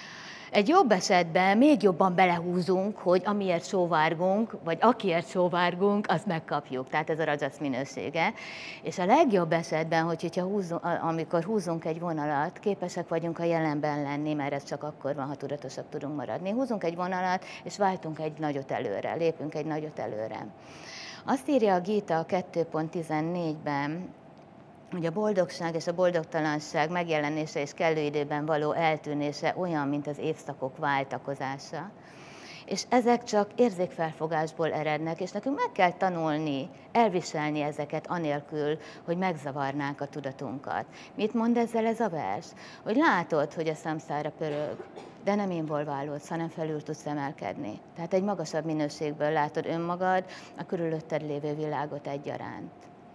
Egy jobb esetben még jobban belehúzunk, hogy amiért sóvárgunk, vagy akiért sóvárgunk, azt megkapjuk. Tehát ez a rajasz minősége. És a legjobb esetben, amikor húzunk egy vonalat, képesek vagyunk a jelenben lenni, mert ez csak akkor van, ha tudatosak tudunk maradni. Húzunk egy vonalat, és váltunk egy nagyot előre, lépünk egy nagyot előre. Azt írja a Gita 2.14-ben, hogy a boldogság és a boldogtalanság megjelenése és kellő időben való eltűnése olyan, mint az évszakok váltakozása. És ezek csak érzékfelfogásból erednek, és nekünk meg kell tanulni, elviselni ezeket anélkül, hogy megzavarnánk a tudatunkat. Mit mond ezzel ez a vers? Hogy látod, hogy a samszára pörög, de nem involválódsz, hanem felül tudsz emelkedni. Tehát egy magasabb minőségből látod önmagad, a körülötted lévő világot egyaránt.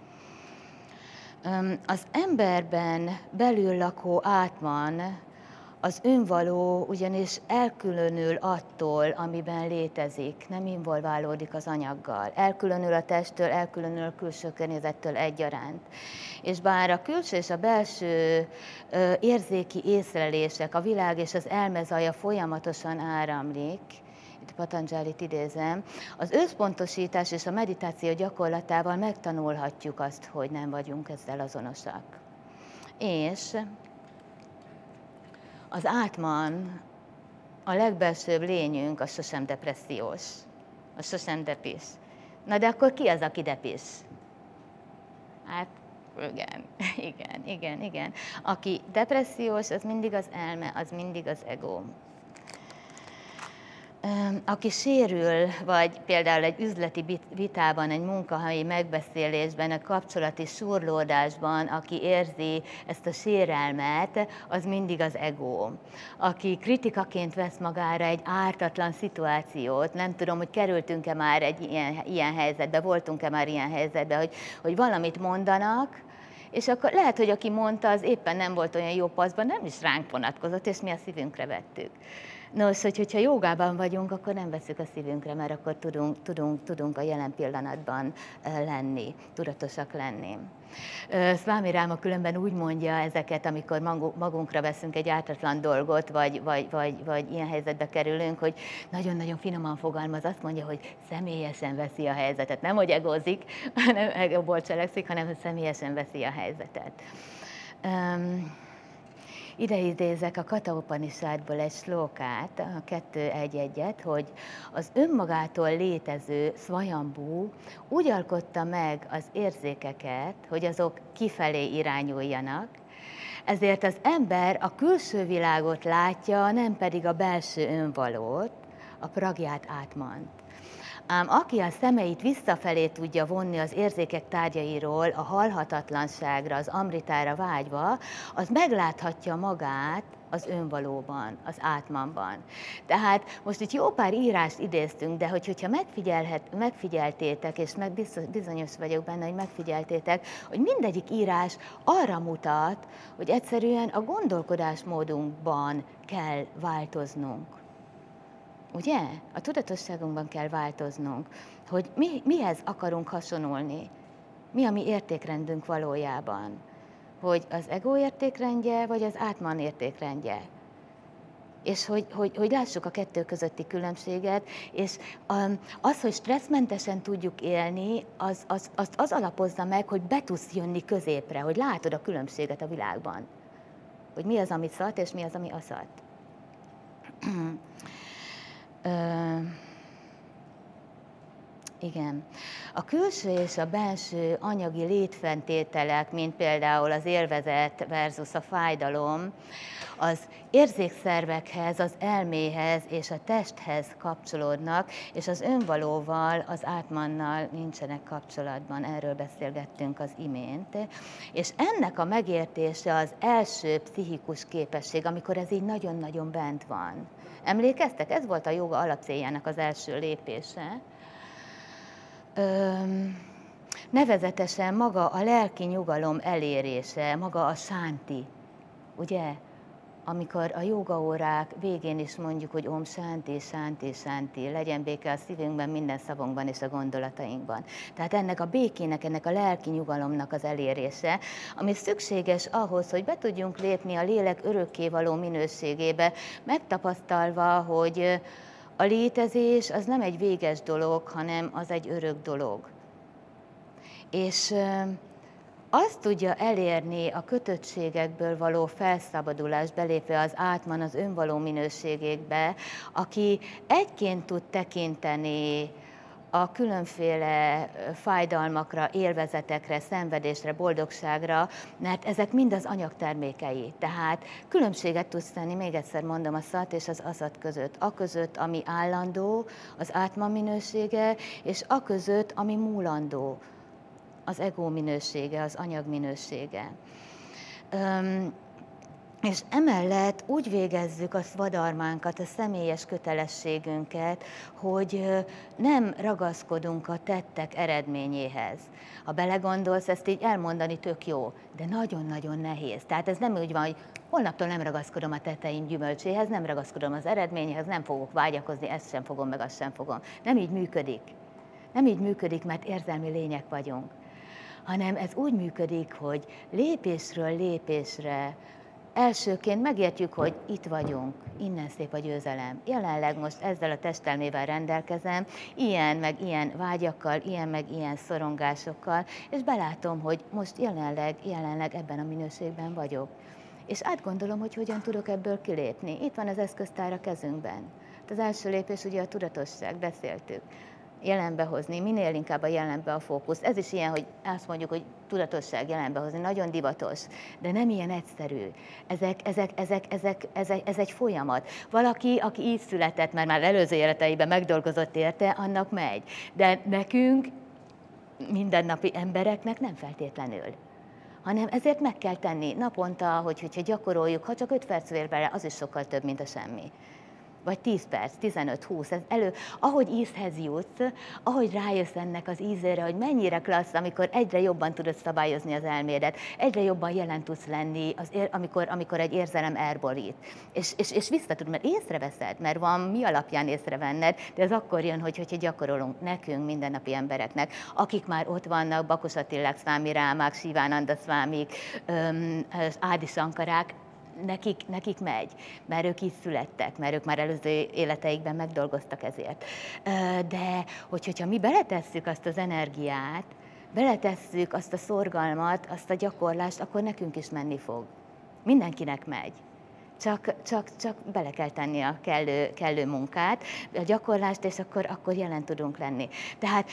Az emberben belül lakó átman, az önvaló ugyanis elkülönül attól, amiben létezik, nem involválódik az anyaggal. Elkülönül a testtől, elkülönül a külső környezettől egyaránt. És bár a külső és a belső érzéki észlelések, a világ és az elmezaja folyamatosan áramlik, itt Patanjalit idézem, az összpontosítás és a meditáció gyakorlatával megtanulhatjuk azt, hogy nem vagyunk ezzel azonosak. És az átman, a legbelsőbb lényünk, az sosem depressziós, az sosem depis. Na de akkor ki az, aki depis? Hát igen. Aki depressziós, az mindig az elme, az mindig az ego. Aki sérül, vagy például egy üzleti vitában, egy munkahelyi megbeszélésben, a kapcsolati surlódásban, aki érzi ezt a sérelmet, az mindig az ego. Aki kritikaként vesz magára egy ártatlan szituációt, nem tudom, hogy kerültünk-e már egy ilyen helyzetbe, voltunk-e már ilyen helyzetbe, hogy valamit mondanak, és akkor lehet, hogy aki mondta, az éppen nem volt olyan jó paszban, nem is ránk vonatkozott, és mi a szívünkre vettük. Nos, hogyha jogában vagyunk, akkor nem veszük a szívünkre, mert akkor tudunk a jelen pillanatban lenni, tudatosak lenni. Swami Rama különben úgy mondja ezeket, amikor magunkra veszünk egy ártatlan dolgot, vagy ilyen helyzetbe kerülünk, hogy nagyon-nagyon finoman fogalmaz, azt mondja, hogy személyesen veszi a helyzetet. Nem, hogy egózik, hanem egóból cselekszik, hanem hogy személyesen veszi a helyzetet. Ide idézek a Katha Upanishadból egy slókát, a 2.1.1-et, hogy az önmagától létező Svayambhu úgy alkotta meg az érzékeket, hogy azok kifelé irányuljanak, ezért az ember a külső világot látja, nem pedig a belső önvalót, a pragyát átmant. Ám aki a szemeit visszafelé tudja vonni az érzékek tárgyairól, a halhatatlanságra, az amritára vágyva, az megláthatja magát az önvalóban, az átmanban. Tehát most itt jó pár írást idéztünk, de hogyha megfigyeltétek, és bizonyos vagyok benne, hogy megfigyeltétek, hogy mindegyik írás arra mutat, hogy egyszerűen a gondolkodásmódunkban kell változnunk. Ugye? A tudatosságunkban kell változnunk, hogy mihez akarunk hasonulni, mi a mi értékrendünk valójában. Hogy az ego értékrendje, vagy az átman értékrendje. És hogy lássuk a kettő közötti különbséget, és az, hogy stresszmentesen tudjuk élni, az alapozza meg, hogy be tudsz jönni középre, hogy látod a különbséget a világban. Hogy mi az, ami szat, és mi az, ami aszat. Igen. A külső és a belső anyagi létfenntételek, mint például az élvezet versus a fájdalom, az érzékszervekhez, az elméhez és a testhez kapcsolódnak, és az önvalóval, az átmannal nincsenek kapcsolatban. Erről beszélgettünk az imént. És ennek a megértése az első pszichikus képesség, amikor ez így nagyon-nagyon bent van. Emlékeztek? Ez volt a jóga alapcéljának az első lépése. Nevezetesen maga a lelki nyugalom elérése, maga a sánti, ugye? amikor a jógaórák végén is mondjuk, hogy Om Shanti, Shanti, Shanti, legyen béke a szívünkben, minden szavunkban és a gondolatainkban. Tehát ennek a békének, ennek a lelki nyugalomnak az elérése, ami szükséges ahhoz, hogy be tudjunk lépni a lélek örökkévaló minőségébe, megtapasztalva, hogy a létezés az nem egy véges dolog, hanem az egy örök dolog. És azt tudja elérni a kötöttségekből való felszabadulás, belépve az átman az önvaló minőségékbe, aki egyként tud tekinteni a különféle fájdalmakra, élvezetekre, szenvedésre, boldogságra, mert ezek mind az anyagtermékei. Tehát különbséget tudsz tenni, még egyszer mondom, a szat és az aszat között. A között, ami állandó, az átman minősége, és a között, ami múlandó, az ego minősége, az anyag minősége. És emellett úgy végezzük a szvadarmánkat, a személyes kötelességünket, hogy nem ragaszkodunk a tettek eredményéhez. Ha belegondolsz, ezt így elmondani tök jó, de nagyon-nagyon nehéz. Tehát ez nem úgy van, hogy holnaptól nem ragaszkodom a tetteim gyümölcséhez, nem ragaszkodom az eredményhez, nem fogok vágyakozni, ezt sem fogom, meg azt sem fogom. Nem így működik. Nem így működik, mert érzelmi lények vagyunk, hanem ez úgy működik, hogy lépésről lépésre elsőként megértjük, hogy itt vagyunk, innen szép a győzelem. Jelenleg most ezzel a testelmével rendelkezem, ilyen meg ilyen vágyakkal, ilyen meg ilyen szorongásokkal, és belátom, hogy most jelenleg ebben a minőségben vagyok. És átgondolom, hogy hogyan tudok ebből kilépni. Itt van az eszköztár a kezünkben. Az első lépés ugye a tudatosság, beszéltük. Jelenbe hozni, minél inkább a jelenbe a fókusz. Ez is ilyen, hogy azt mondjuk, hogy tudatosság jelenbe hozni, nagyon divatos, de nem ilyen egyszerű. Ez egy folyamat. Valaki, aki így született, mert már előző életeiben megdolgozott érte, annak megy. De nekünk, mindennapi embereknek nem feltétlenül. Hanem ezért meg kell tenni naponta, hogyha gyakoroljuk, ha csak 5 perc fér bele, az is sokkal több, mint a semmi. Vagy 10 perc, 15-20, ahogy ízhez jutsz, ahogy rájössz ennek az ízére, hogy mennyire klassz, amikor egyre jobban tudod szabályozni az elmédet, egyre jobban jelen tudsz lenni, amikor egy érzelem elborít. És visszatud, mert észreveszed, mert van mi alapján észrevenned, de ez akkor jön, hogyha gyakorolunk nekünk, mindennapi embereknek, akik már ott vannak, Bakus Attilák, Szvámi Rámák, Sivánanda Szvámik, Ádi Sankarák, nekik megy, mert ők így születtek, mert ők már előző életeikben megdolgoztak ezért. De hogyha mi beletesszük azt az energiát, beletesszük azt a szorgalmat, azt a gyakorlást, akkor nekünk is menni fog. Mindenkinek megy. Csak bele kell tenni a kellő munkát, a gyakorlást, és akkor jelen tudunk lenni. Tehát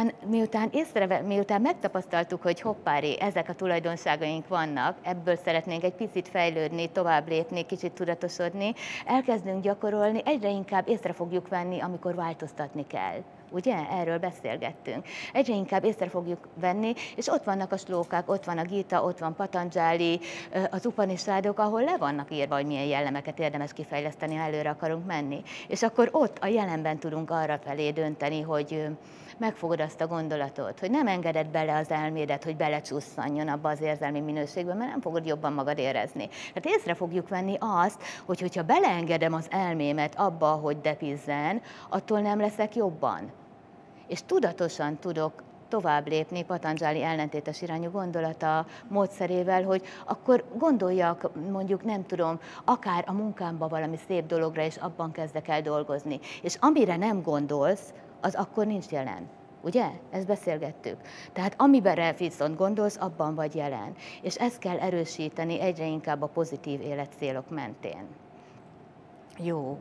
miután megtapasztaltuk, hogy hoppári, ezek a tulajdonságaink vannak, ebből szeretnénk egy picit fejlődni, tovább lépni, kicsit tudatosodni, elkezdünk gyakorolni, egyre inkább észre fogjuk venni, amikor változtatni kell. Ugye? Erről beszélgettünk. Egyre inkább észre fogjuk venni, és ott vannak a slókák, ott van a Gita, ott van Patanjali, az Upanishadok, ahol le vannak írva, hogy milyen jellemeket érdemes kifejleszteni, ha előre akarunk menni. És akkor ott a jelenben tudunk arra felé dönteni, hogy megfogod azt a gondolatot, hogy nem engeded bele az elmédet, hogy belecsusszanjon abba az érzelmi minőségbe, mert nem fogod jobban magad érezni. Tehát észre fogjuk venni azt, hogy hogyha beleengedem az elmémet abba, hogy depizzen, attól nem leszek jobban. És tudatosan tudok tovább lépni Patanjali ellentétes irányú gondolata módszerével, hogy akkor gondoljak, mondjuk nem tudom, akár a munkámba valami szép dologra, és abban kezdek el dolgozni. És amire nem gondolsz, az akkor nincs jelen. Ugye? Ezt beszélgettük. Tehát amiben viszont gondolsz, abban vagy jelen. És ezt kell erősíteni egyre inkább a pozitív életcélok mentén. Jó.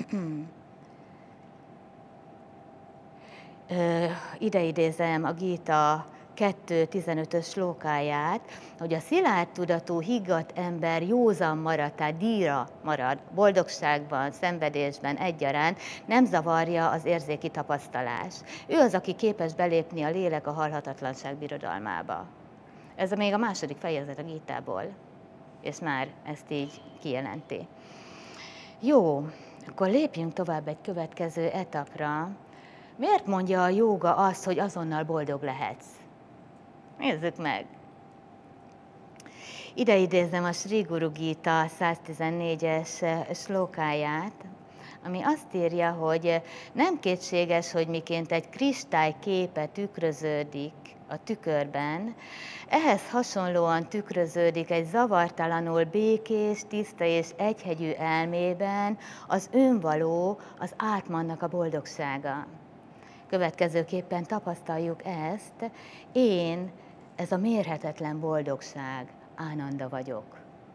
Ide idézem a Gita 2.15-ös slókáját, hogy a szilárd tudatú, higgadt ember józan marad, tehát díra marad, boldogságban, szenvedésben egyaránt, nem zavarja az érzéki tapasztalás. Ő az, aki képes belépni a lélek a halhatatlanság birodalmába. Ez még a második fejezet a Gitából, és már ezt így kijelenti. Jó, akkor lépjünk tovább egy következő etapra. Miért mondja a jóga azt, hogy azonnal boldog lehetsz? Nézzük meg! Ide idézem a Sri Guru Gita 114-es slókáját, ami azt írja, hogy nem kétséges, hogy miként egy kristály képe tükröződik a tükörben, ehhez hasonlóan tükröződik egy zavartalanul békés, tiszta és egyhegyű elmében az önvaló, az átmannak a boldogsága. Következőképpen tapasztaljuk ezt, én ez a mérhetetlen boldogság, Ánanda vagyok.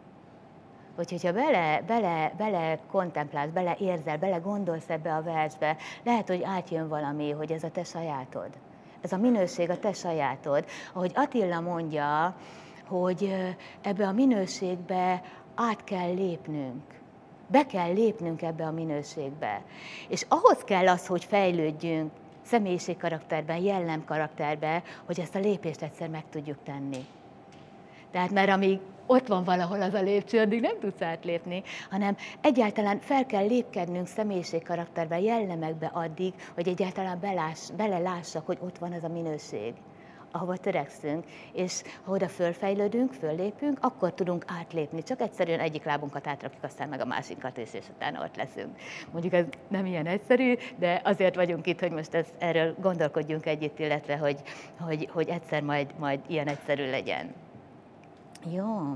Hogyha bele kontemplálsz, bele érzel, bele gondolsz ebbe a versbe, lehet, hogy átjön valami, hogy ez a te sajátod. Ez a minőség a te sajátod. Ahogy Attila mondja, hogy ebbe a minőségbe át kell lépnünk. Be kell lépnünk ebbe a minőségbe. És ahhoz kell az, hogy fejlődjünk személyiségkarakterben, jellemkarakterben, hogy ezt a lépést egyszer meg tudjuk tenni. Tehát mert amíg ott van valahol az a lépcső, addig nem tudsz átlépni, hanem egyáltalán fel kell lépkednünk személyiségkarakterben, jellemekbe addig, hogy egyáltalán belelássak, hogy ott van az a minőség, ahova törekszünk, és ha oda fölfejlődünk, föllépünk, akkor tudunk átlépni. Csak egyszerűen egyik lábunkat átrakjuk, aztán meg a másikat is, és utána ott leszünk. Mondjuk ez nem ilyen egyszerű, de azért vagyunk itt, hogy most erről gondolkodjunk együtt, illetve hogy egyszer majd ilyen egyszerű legyen. Jó.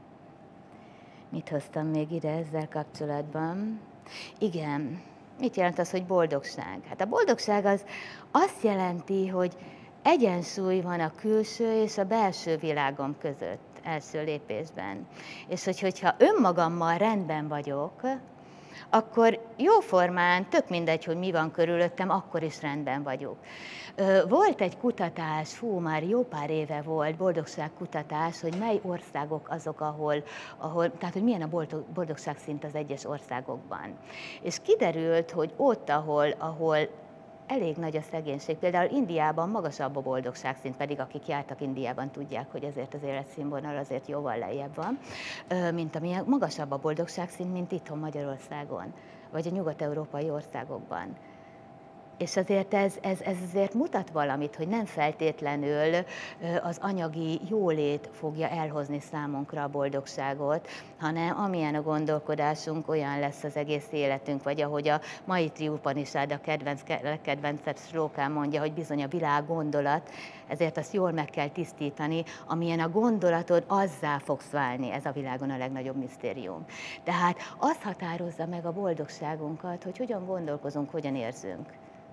Mit hoztam még ide ezzel kapcsolatban? Igen. Mit jelent az, hogy boldogság? Hát a boldogság az azt jelenti, hogy egyensúly van a külső és a belső világom között első lépésben. És hogyha önmagammal rendben vagyok, akkor jóformán, tök mindegy, hogy mi van körülöttem, akkor is rendben vagyok. Volt egy kutatás, már jó pár éve volt, boldogságkutatás, hogy mely országok azok, ahol tehát hogy milyen a boldogságszint az egyes országokban. És kiderült, hogy ott, ahol elég nagy a szegénység. Például Indiában magasabb a boldogságszint, pedig akik jártak Indiában tudják, hogy ezért az életszínvonal azért jóval lejjebb van, mint amilyen magasabb a boldogságszint, mint itthon Magyarországon, vagy a nyugat-európai országokban. És azért ez azért mutat valamit, hogy nem feltétlenül az anyagi jólét fogja elhozni számunkra a boldogságot, hanem amilyen a gondolkodásunk, olyan lesz az egész életünk, vagy ahogy a Maitri Upanishad, a legkedvencebb slókán mondja, hogy bizony a világ gondolat, ezért azt jól meg kell tisztítani, amilyen a gondolatod, azzá fogsz válni, ez a világon a legnagyobb misztérium. Tehát az határozza meg a boldogságunkat, hogy hogyan gondolkozunk, hogyan érzünk.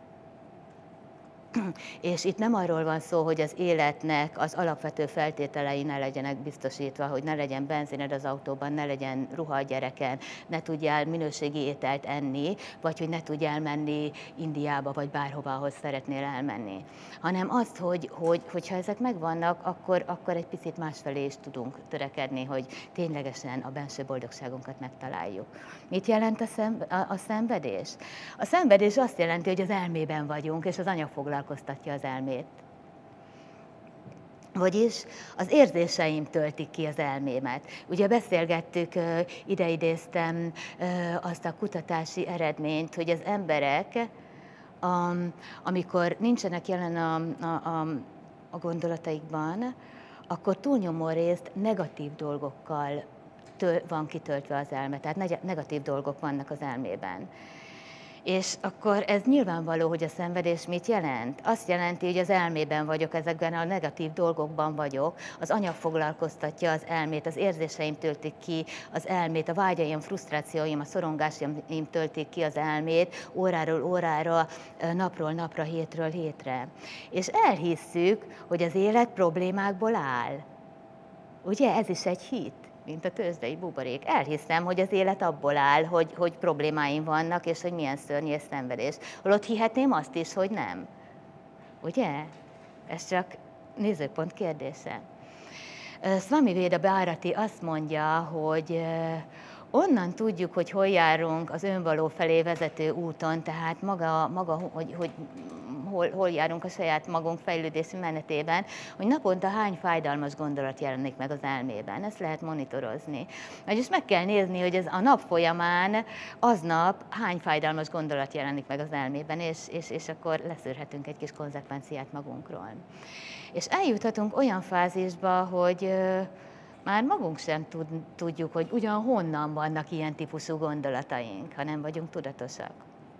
És itt nem arról van szó, hogy az életnek az alapvető feltételei ne legyenek biztosítva, hogy ne legyen benzined az autóban, ne legyen ruha a gyereken, ne tudjál minőségi ételt enni, vagy hogy ne tudjál menni Indiába, vagy bárhova, ahol szeretnél elmenni. Hanem azt, hogyha ezek megvannak, akkor egy picit másfelé is tudunk törekedni, hogy ténylegesen a benső boldogságunkat megtaláljuk. Mit jelent a szenvedés? A szenvedés azt jelenti, hogy az elmében vagyunk, és az anyag foglalkoztatja az elmét. Vagyis az érzéseim töltik ki az elmémet. Ugye beszélgettük, ideidéztem azt a kutatási eredményt, hogy az emberek, amikor nincsenek jelen a gondolataikban, akkor túlnyomó részt negatív dolgokkal van kitöltve az elme, tehát negatív dolgok vannak az elmében. És akkor ez nyilvánvaló, hogy a szenvedés mit jelent? Azt jelenti, hogy az elmében vagyok, ezekben a negatív dolgokban vagyok, az anyag foglalkoztatja az elmét, az érzéseim töltik ki az elmét, a vágyaim, frusztrációim, a szorongásaim töltik ki az elmét, óráról órára, napról napra, hétről hétre. És elhisszük, hogy az élet problémákból áll. Ugye, ez is egy hit, mint a tőzsdei buborék. Elhiszem, hogy az élet abból áll, hogy problémáim vannak, és hogy milyen szörnyű és szenvedés. Holott hihetném azt is, hogy nem. Ugye? Ez csak nézőpont kérdése. Swami Veda Bharati azt mondja, hogy onnan tudjuk, hogy hol járunk az önvaló felé vezető úton, tehát maga hogy hol járunk a saját magunk fejlődési menetében, hogy naponta hány fájdalmas gondolat jelenik meg az elmében. Ezt lehet monitorozni. Vagyis meg kell nézni, hogy ez a nap folyamán aznap hány fájdalmas gondolat jelenik meg az elmében, és akkor leszűrhetünk egy kis konzekvenciát magunkról. És eljuthatunk olyan fázisba, Már magunk sem tudjuk, hogy ugyan honnan vannak ilyen típusú gondolataink, ha nem vagyunk tudatosak.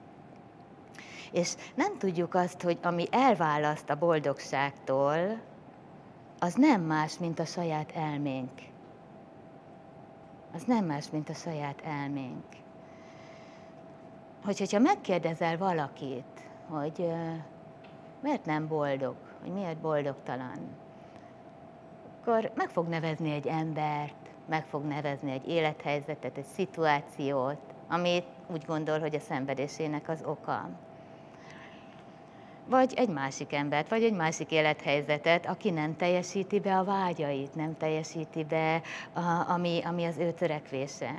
És nem tudjuk azt, hogy ami elválaszt a boldogságtól, az nem más, mint a saját elménk. Az nem más, mint a saját elménk. Hogyha megkérdezel valakit, hogy miért nem boldog, hogy miért boldogtalan, akkor meg fog nevezni egy embert, meg fog nevezni egy élethelyzetet, egy szituációt, amit úgy gondol, hogy a szenvedésének az oka. Vagy egy másik embert, vagy egy másik élethelyzetet, aki nem teljesíti be a vágyait, nem teljesíti be, ami az ő törekvése.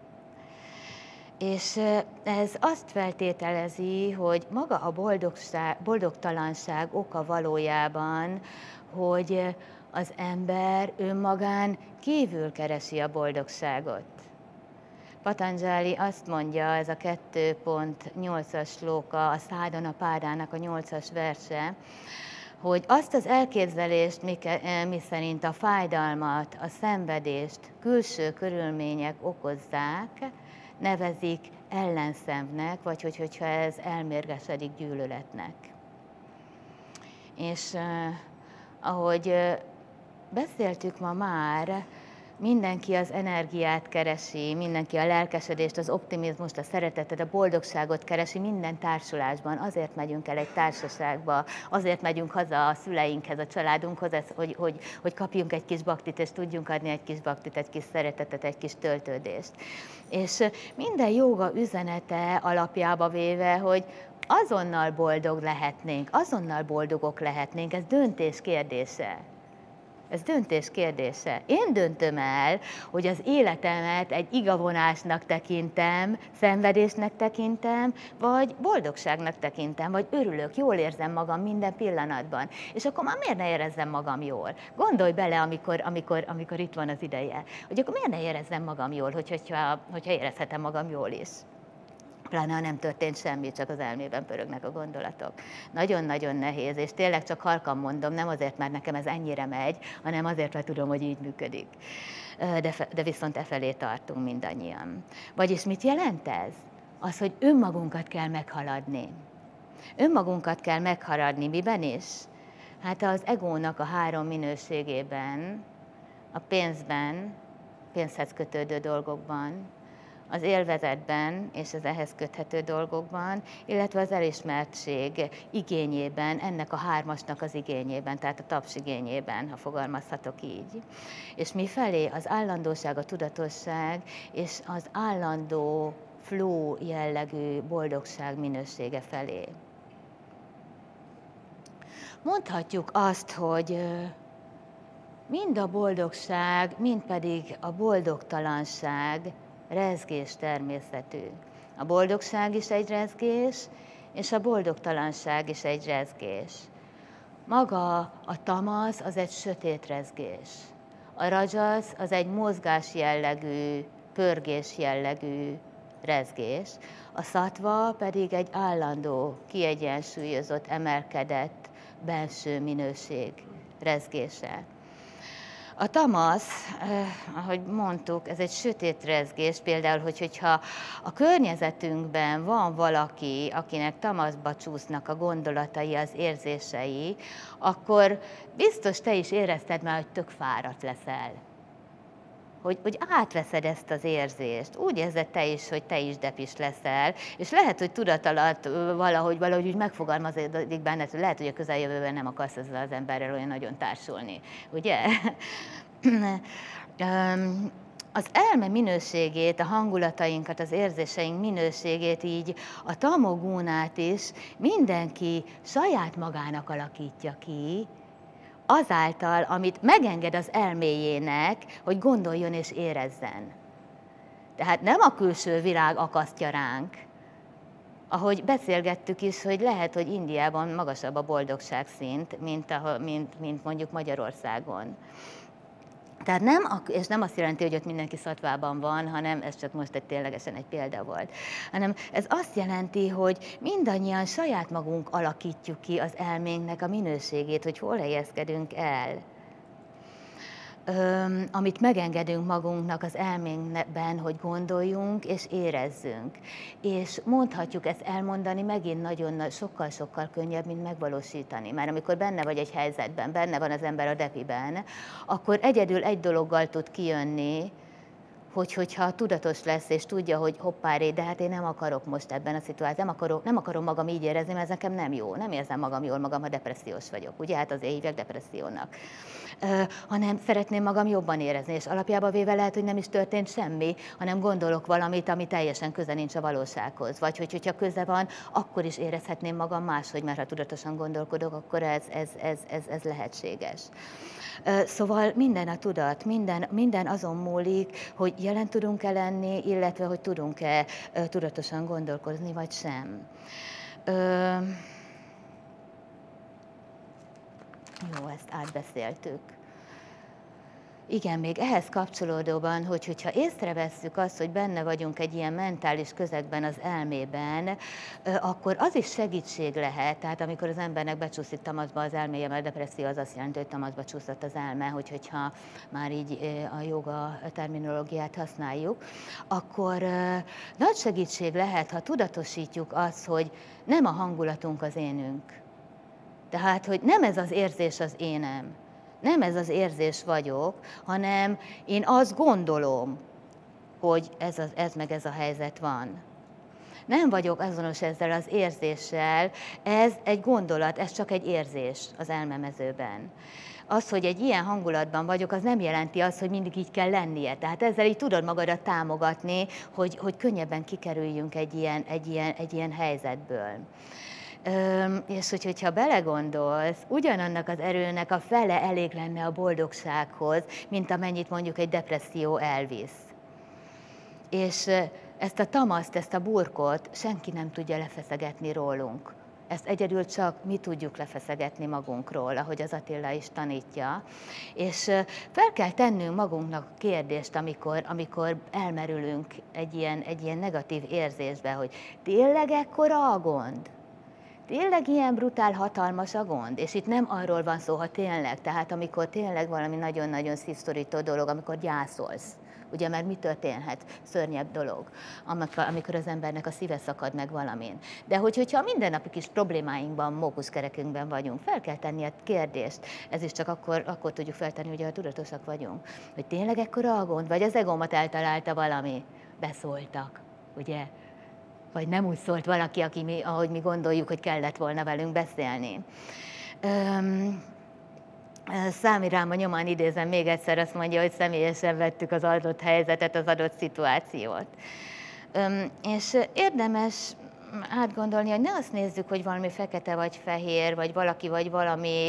És ez azt feltételezi, hogy maga a boldogtalanság oka valójában, hogy az ember önmagán kívül keresi a boldogságot. Patanjali azt mondja, ez a 2.8-as slóka, a Szádana Pádának a 8-as verse, hogy azt az elképzelést, miszerint a fájdalmat, a szenvedést külső körülmények okozzák, nevezik ellenszenvnek, vagy hogyha ez elmérgesedik, gyűlöletnek. És ahogy beszéltük ma már, mindenki az energiát keresi, mindenki a lelkesedést, az optimizmust, a szeretetet, a boldogságot keresi minden társulásban. Azért megyünk el egy társaságba, azért megyünk haza a szüleinkhez, a családunkhoz, hogy kapjunk egy kis baktit, és tudjunk adni egy kis baktit, egy kis szeretetet, egy kis töltődést. És minden jóga üzenete alapjába véve, hogy azonnal boldog lehetnénk, azonnal boldogok lehetnénk, ez döntés kérdése. Ez döntés kérdése. Én döntöm el, hogy az életemet egy igavonásnak tekintem, szenvedésnek tekintem, vagy boldogságnak tekintem, vagy örülök, jól érzem magam minden pillanatban. És akkor már miért ne érezzem magam jól? Gondolj bele, amikor itt van az ideje, hogy akkor miért ne érezzem magam jól, hogyha érezhetem magam jól is. Pláne, ha nem történt semmi, csak az elmében pörögnek a gondolatok. Nagyon-nagyon nehéz, és tényleg csak halkan mondom, nem azért, mert nekem ez ennyire megy, hanem azért, mert tudom, hogy így működik. De viszont efelé tartunk mindannyian. Vagyis mit jelent ez? Az, hogy önmagunkat kell meghaladni. Önmagunkat kell meghaladni miben is? Hát az egónak a 3 minőségében, a pénzben, pénzhez kötődő dolgokban, az élvezetben és az ehhez köthető dolgokban, illetve az elismertség igényében, ennek a 3-asnak az igényében, tehát a taps igényében, ha fogalmazhatok így. És mifelé az állandóság, a tudatosság és az állandó flow jellegű boldogság minősége felé. Mondhatjuk azt, hogy mind a boldogság, mind pedig a boldogtalanság rezgés természetű. A boldogság is egy rezgés, és a boldogtalanság is egy rezgés. Maga a tamasz az egy sötét rezgés. A rajas az egy mozgás jellegű, pörgés jellegű rezgés. A szattva pedig egy állandó, kiegyensúlyozott, emelkedett belső minőség rezgése. A tamasz, ahogy mondtuk, ez egy sötét rezgés, például, hogyha a környezetünkben van valaki, akinek tamaszba csúsznak a gondolatai, az érzései, akkor biztos te is érezted már, hogy tök fáradt leszel. Hogy átveszed ezt az érzést, úgy érzed te is, hogy te is depis leszel, és lehet, hogy tudat alatt valahogy úgy megfogalmazódik benned, hogy lehet, hogy a közeljövőben nem akarsz ezzel az emberrel olyan nagyon társulni, ugye? Az elme minőségét, a hangulatainkat, az érzéseink minőségét, így a tamogúnát is mindenki saját magának alakítja ki, azáltal, amit megenged az elméjének, hogy gondoljon és érezzen. Tehát nem a külső világ akasztja ránk, ahogy beszélgettük is, hogy lehet, hogy Indiában magasabb a boldogságszint, mint mondjuk Magyarországon. Tehát és nem azt jelenti, hogy ott mindenki szattvában van, hanem ez csak most ténylegesen egy példa volt. Hanem ez azt jelenti, hogy mindannyian saját magunk alakítjuk ki az elménknek a minőségét, hogy hol helyezkedünk el. amit megengedünk magunknak az elménkben, hogy gondoljunk és érezzünk. És mondhatjuk ezt elmondani megint nagyon sokkal-sokkal könnyebb, mint megvalósítani. Már amikor benne vagy egy helyzetben, benne van az ember a depiben, akkor egyedül egy dologgal tud kijönni, hogyha tudatos lesz, és tudja, hogy hoppáré, de hát én nem akarok most ebben a szituációban, nem akarom magam így érezni, mert ez nekem nem jó, nem érzem magam jól magam, ha depressziós vagyok. Ugye, hát azért hívják depressziónak. Hanem szeretném magam jobban érezni, és alapjában véve lehet, hogy nem is történt semmi, hanem gondolok valamit, ami teljesen köze nincs a valósághoz. Vagy hogyha köze van, akkor is érezhetném magam máshogy, mert ha tudatosan gondolkodok, akkor ez lehetséges. Szóval minden a tudat, minden azon múlik, hogy jelen tudunk-e lenni, illetve hogy tudunk-e tudatosan gondolkozni, vagy sem. Jó, ezt átbeszéltük. Igen, még ehhez kapcsolódóban, hogyha észrevesszük azt, hogy benne vagyunk egy ilyen mentális közegben, az elmében, akkor az is segítség lehet, tehát amikor az embernek becsúszik tamaszba az elméje, mert depresszió az azt jelenti, hogy tamaszba csúszott az elme, hogyha már így a joga terminológiát használjuk, akkor nagy segítség lehet, ha tudatosítjuk azt, hogy nem a hangulatunk az énünk. Tehát, hogy nem ez az érzés az énem, nem ez az érzés vagyok, hanem én azt gondolom, hogy ez a helyzet van. Nem vagyok azonos ezzel az érzéssel, ez egy gondolat, ez csak egy érzés az elmemezőben. Az, hogy egy ilyen hangulatban vagyok, az nem jelenti azt, hogy mindig így kell lennie. Tehát ezzel így tudod magadat támogatni, hogy könnyebben kikerüljünk egy ilyen helyzetből. És hogyha belegondolsz, ugyanannak az erőnek a fele elég lenne a boldogsághoz, mint amennyit mondjuk egy depresszió elvisz. És ezt a tamaszt, ezt a burkot senki nem tudja lefeszegetni rólunk. Ezt egyedül csak mi tudjuk lefeszegetni magunkról, ahogy az Attila is tanítja. És fel kell tennünk magunknak kérdést, amikor elmerülünk egy ilyen negatív érzésbe, hogy tényleg ekkora a gond? Tényleg ilyen brutál, hatalmas a gond? És itt nem arról van szó, ha tényleg, tehát amikor tényleg valami nagyon-nagyon szívszorító dolog, amikor gyászolsz. Ugye, mert mi történhet? Szörnyebb dolog, amikor az embernek a szíve szakad meg valamin. De hogyha a mindennapi kis problémáinkban, mókuszkerekünkben vagyunk, fel kell tenni a kérdést. Ez is csak akkor tudjuk feltenni, hogy ha tudatosak vagyunk. Hogy tényleg ekkora a gond? Vagy az egómat eltalálta valami? Beszóltak, ugye? Vagy nem úgy szólt valaki, ahogy mi gondoljuk, hogy kellett volna velünk beszélni. Számi Ráma nyomán idézem még egyszer, azt mondja, hogy személyesen vettük az adott helyzetet, az adott szituációt. És érdemes átgondolni, hogy ne azt nézzük, hogy valami fekete vagy fehér, vagy valaki vagy valami,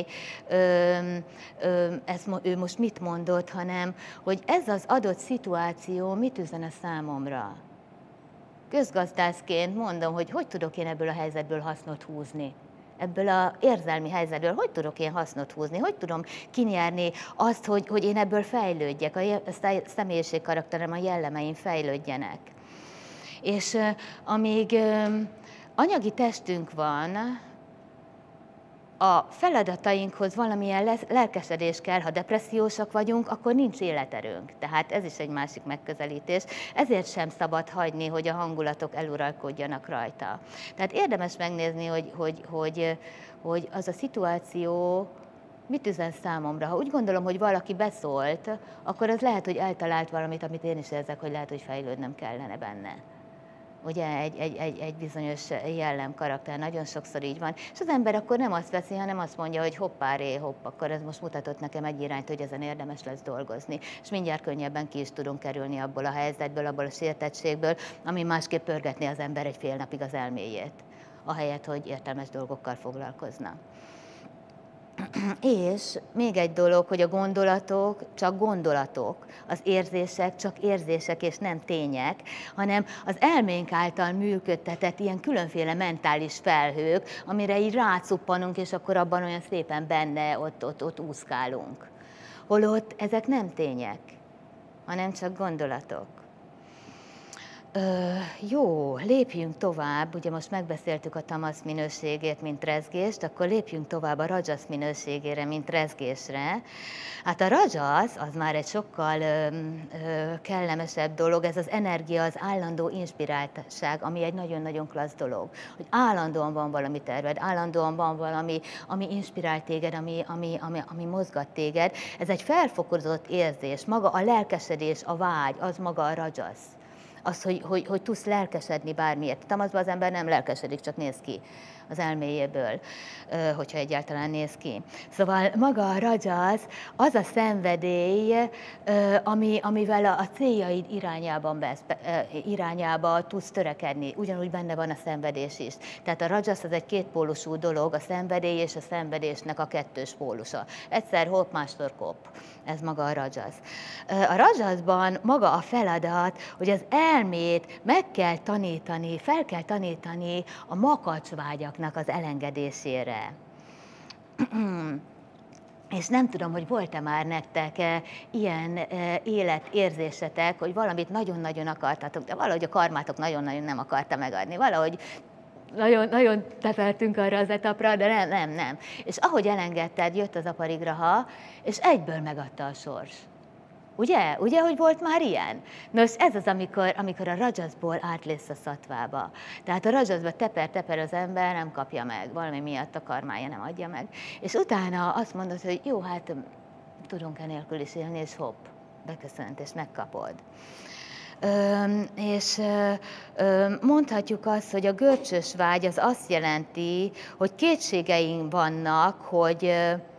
ő most mit mondott, hanem hogy ez az adott szituáció mit üzen a számomra. Közgazdászként mondom, hogy tudok én ebből a helyzetből hasznot húzni. Ebből az érzelmi helyzetből hogy tudok én hasznot húzni? Hogy tudom kinyerni azt, hogy én ebből fejlődjek, a személyiségkarakterem, a jellemeim fejlődjenek. És amíg anyagi testünk van, a feladatainkhoz valamilyen lelkesedés kell, ha depressziósak vagyunk, akkor nincs életerőnk. Tehát ez is egy másik megközelítés. Ezért sem szabad hagyni, hogy a hangulatok eluralkodjanak rajta. Tehát érdemes megnézni, hogy az a szituáció mit üzen számomra. Ha úgy gondolom, hogy valaki beszólt, akkor az lehet, hogy eltalált valamit, amit én is érzek, hogy lehet, hogy fejlődnöm kellene benne. Ugye egy bizonyos jellemkarakter, nagyon sokszor így van. És az ember akkor nem azt veszi, hanem azt mondja, hogy hoppáré, akkor ez most mutatott nekem egy irányt, hogy ezen érdemes lesz dolgozni. És mindjárt könnyebben ki is tudunk kerülni abból a helyzetből, abból a sértettségből, ami másképp pörgetné az ember egy fél napig az elméjét, ahelyett, hogy értelmes dolgokkal foglalkozna. És még egy dolog, hogy a gondolatok csak gondolatok, az érzések csak érzések és nem tények, hanem az elménk által működtetett ilyen különféle mentális felhők, amire így rácuppanunk, és akkor abban olyan szépen benne ott úszkálunk. Holott ezek nem tények, hanem csak gondolatok. Jó, lépjünk tovább, ugye most megbeszéltük a tamasz minőségét, mint rezgést, akkor lépjünk tovább a rajasz minőségére, mint rezgésre. Hát a rajasz az már egy sokkal kellemesebb dolog, ez az energia, az állandó inspiráltság, ami egy nagyon-nagyon klassz dolog. Hogy állandóan van valami terved, állandóan van valami, ami inspirál téged, ami mozgat téged. Ez egy felfokozott érzés, maga a lelkesedés, a vágy, az maga a rajasz. Az, hogy tudsz lelkesedni bármiért. Tamaszban az ember nem lelkesedik, csak néz ki az elméjéből, hogyha egyáltalán néz ki. Szóval maga a rajasz az a szenvedély, amivel a céljaid irányába tudsz törekedni. Ugyanúgy benne van a szenvedés is. Tehát a rajasz az egy kétpólusú dolog, a szenvedély és a szenvedésnek a kettős pólusa. Egyszer hopp, másszor kopp. Ez maga a rajasz. A rajaszban maga a feladat, hogy az elmét meg kell tanítani, fel kell tanítani a makacsvágyaknak az elengedésére. És nem tudom, hogy volt-e már nektek ilyen életérzésetek, hogy valamit nagyon-nagyon akartatok, de valahogy a karmátok nagyon-nagyon nem akarta megadni. Valahogy nagyon tepeltünk arra az etapra, de nem. És ahogy elengedted, jött az aparigraha, és egyből megadta a sors. Ugye, hogy volt már ilyen? Nos, ez az, amikor a rajaszból átlész a szattvába. Tehát a rajaszba teper az ember, nem kapja meg, valami miatt a karmája nem adja meg. És utána azt mondod, hogy jó, hát tudunk enélkül is élni, és hopp, beköszönt, és megkapod. Mondhatjuk azt, hogy a görcsös vágy az azt jelenti, hogy kétségeink vannak, hogy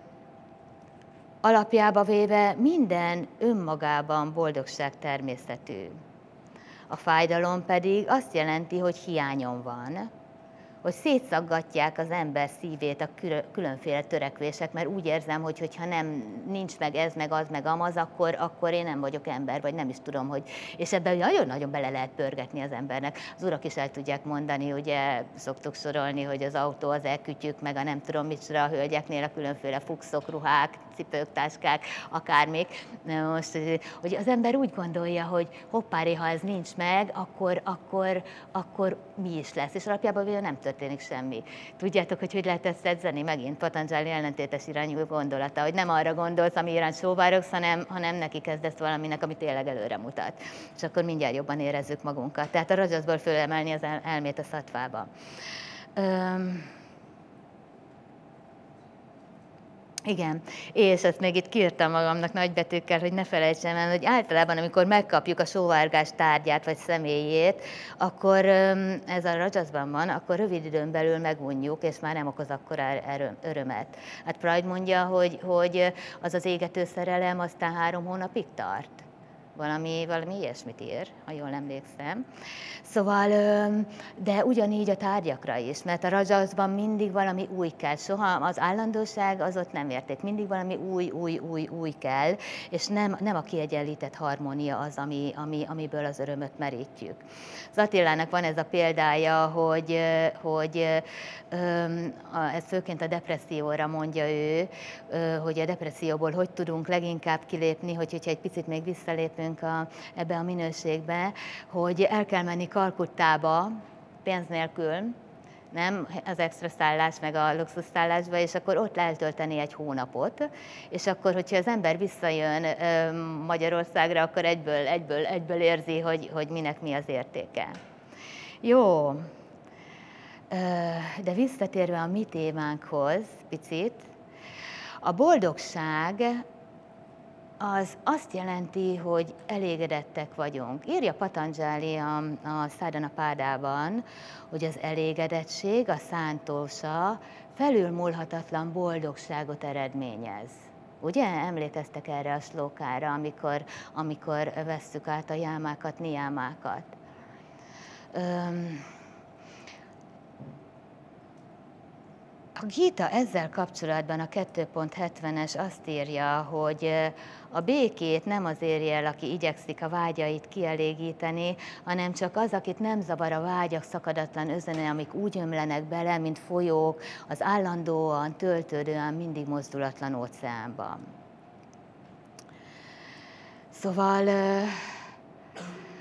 alapjába véve minden önmagában boldogság természetű. A fájdalom pedig azt jelenti, hogy hiányom van, hogy szétszaggatják az ember szívét a különféle törekvések, mert úgy érzem, hogy hogyha nincs meg ez, meg az, meg amaz, akkor én nem vagyok ember, vagy nem is tudom, hogy... És ebben nagyon-nagyon bele lehet pörgetni az embernek. Az urak is el tudják mondani, ugye szoktuk sorolni, hogy az autó, az elkütyük, meg a nem tudom micsoda, a hölgyeknél a különféle fuxok, ruhák, cipők, táskák, akármik. Most, hogy az ember úgy gondolja, hogy hoppári, ha ez nincs meg, akkor mi is lesz. És alapjában nem történik semmi. Tudjátok, hogy lehet ezt edzeni? Megint Patanjali ellentétes irányú gondolata, hogy nem arra gondolsz, ami iránt sóvárogsz, hanem neki kezdesz valaminek, ami tényleg előre mutat. És akkor mindjárt jobban érezzük magunkat. Tehát a rajaszból fölemelni az elmét a szattvába. Igen, és ezt még itt kiírtam magamnak nagybetűkkel, hogy ne felejtsem el, hogy általában, amikor megkapjuk a sóvárgás tárgyát vagy személyét, akkor ez a rajaszban van, akkor rövid időn belül megunjuk, és már nem okoz akkora örömet. Hát Freud mondja, hogy az az égető szerelem aztán 3 hónapig tart. Valami ilyesmit ír, ha jól emlékszem. Szóval, de ugyanígy a tárgyakra is, mert a rajaszban mindig valami új kell. Soha az állandóság az ott nem érték. Mindig valami új kell, és nem a kiegyenlített harmónia az, amiből az örömöt merítjük. Az Attilának van ez a példája, hogy ez főként a depresszióra mondja ő, hogy a depresszióból hogy tudunk leginkább kilépni, hogyha egy picit még visszalépünk ebbe a minőségbe, hogy el kell menni Kalkuttába pénz nélkül, nem az extra szállás meg a luxus szállásba, és akkor ott eltölteni 1 hónapot, és akkor, hogyha az ember visszajön Magyarországra, akkor egyből érzi, hogy minek mi az értéke. Jó, de visszatérve a mi témánkhoz picit, a boldogság az azt jelenti, hogy elégedettek vagyunk. Írja Patanjali a Sadhana Pádában, hogy az elégedettség, a szántósa felülmúlhatatlan boldogságot eredményez. Ugye? Emlékeztek erre a slókára, amikor vesszük át a jámákat, nijámákat. A Gita ezzel kapcsolatban a 2.70-es azt írja, hogy a békét nem az éri el, aki igyekszik a vágyait kielégíteni, hanem csak az, akit nem zavar a vágyak szakadatlan özöne, amik úgy ömlenek bele, mint folyók, az állandóan, töltődően, mindig mozdulatlan óceánban. Szóval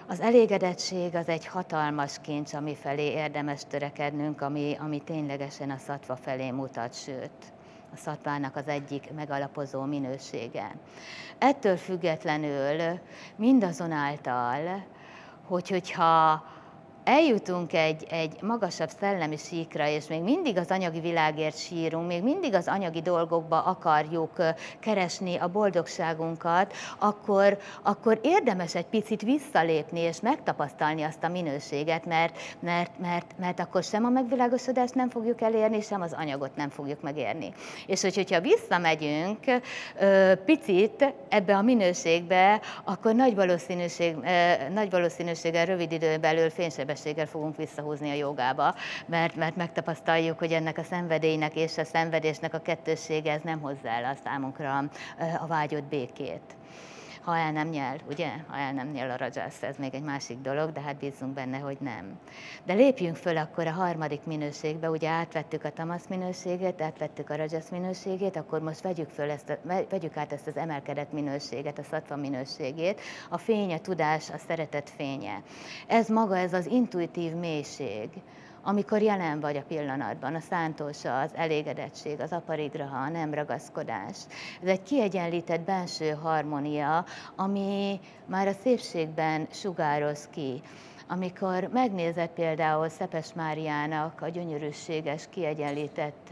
Az elégedettség az egy hatalmas kincs, ami felé érdemes törekednünk, ami ténylegesen a szattva felé mutat, sőt, a szattvának az egyik megalapozó minősége. Ettől függetlenül mindazonáltal, hogyha eljutunk egy magasabb szellemi síkra, és még mindig az anyagi világért sírunk, még mindig az anyagi dolgokba akarjuk keresni a boldogságunkat, akkor érdemes egy picit visszalépni, és megtapasztalni azt a minőséget, mert akkor sem a megvilágosodást nem fogjuk elérni, sem az anyagot nem fogjuk megérni. És hogyha visszamegyünk picit ebbe a minőségbe, akkor nagy valószínűséggel rövid időn belül fénysebességgel fogunk visszahúzni a jogába, mert megtapasztaljuk, hogy ennek a szenvedélynek és a szenvedésnek a kettőssége ez nem hozza el a számunkra a vágyott békét. Ha el nem nyel, ugye? Ha el nem nyel a rajasz, ez még egy másik dolog, de hát bízzunk benne, hogy nem. De lépjünk föl akkor a harmadik minőségbe, ugye átvettük a tamasz minőséget, átvettük a rajasz minőségét, akkor most vegyük át ezt az emelkedett minőséget, a szattva minőségét, a fény, a tudás, a szeretet fénye. Ez maga, ez az intuitív mélység, amikor jelen vagy a pillanatban, a szántósa, az elégedettség, az aparigraha, a nem ragaszkodás. Ez egy kiegyenlített belső harmónia, ami már a szépségben sugároz ki. Amikor megnézed például Szepes Máriának a gyönyörűséges, kiegyenlített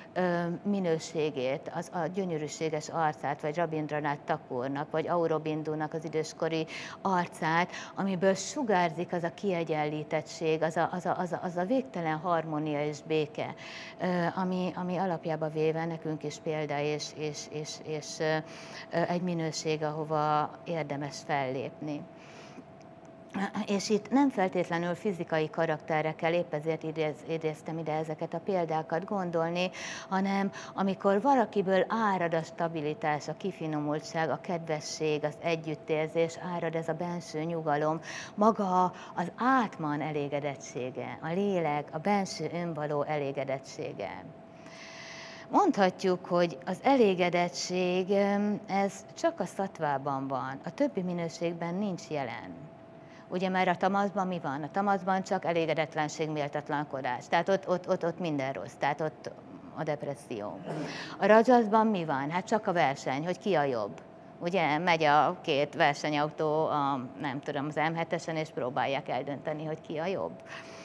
minőségét, a gyönyörűséges arcát, vagy Rabindranath Tagornak, vagy Aurobindunak az időskori arcát, amiből sugárzik az a kiegyenlítettség, az a végtelen harmónia és béke, ami alapjába véve nekünk is példa és egy minőség, ahova érdemes fellépni. És itt nem feltétlenül fizikai karakterekkel, épp ezért idéztem ide ezeket a példákat gondolni, hanem amikor valakiből árad a stabilitás, a kifinomultság, a kedvesség, az együttérzés, árad ez a benső nyugalom, maga az átman elégedettsége, a lélek, a benső önvaló elégedettsége. Mondhatjuk, hogy az elégedettség, ez csak a szattvában van, a többi minőségben nincs jelen. Ugye, mert a tamaszban mi van? A tamaszban csak elégedetlenség, méltatlankodás. Tehát ott minden rossz, tehát ott a depresszió. A rajaszban mi van? Hát csak a verseny, hogy ki a jobb. Ugye, megy a két versenyautó, nem tudom, az M7-esen, és próbálják eldönteni, hogy ki a jobb.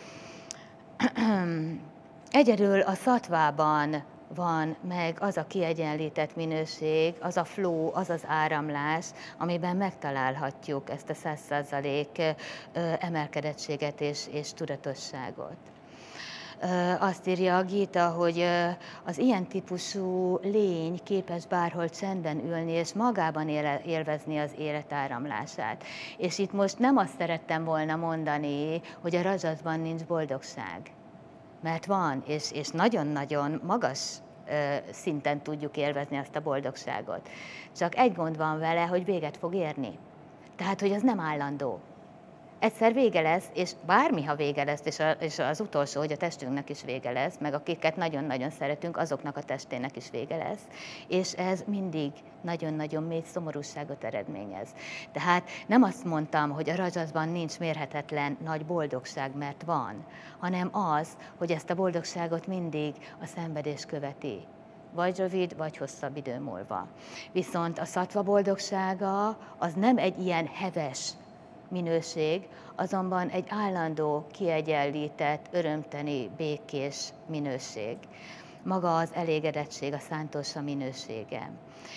Egyedül a szattvában van meg az a kiegyenlített minőség, az a flow, az az áramlás, amiben megtalálhatjuk ezt a 100% emelkedettséget és tudatosságot. Azt írja a Gita, hogy az ilyen típusú lény képes bárhol csendben ülni, és magában élvezni az élet áramlását. És itt most nem azt szerettem volna mondani, hogy a rajaszban nincs boldogság. Mert van, és nagyon-nagyon magas szinten tudjuk élvezni azt a boldogságot. Csak egy gond van vele, hogy véget fog érni. Tehát, hogy az nem állandó. Egyszer vége lesz, és bármiha vége lesz, és az utolsó, hogy a testünknek is vége lesz, meg akiket nagyon-nagyon szeretünk, azoknak a testének is vége lesz. És ez mindig nagyon-nagyon mély szomorúságot eredményez. Tehát nem azt mondtam, hogy a rajaszban nincs mérhetetlen nagy boldogság, mert van, hanem az, hogy ezt a boldogságot mindig a szenvedés követi. Vagy rövid, vagy hosszabb idő múlva. Viszont a szattva boldogsága az nem egy ilyen heves minőség, azonban egy állandó, kiegyenlített, örömteli, békés minőség. Maga az elégedettség, a szántósa minősége.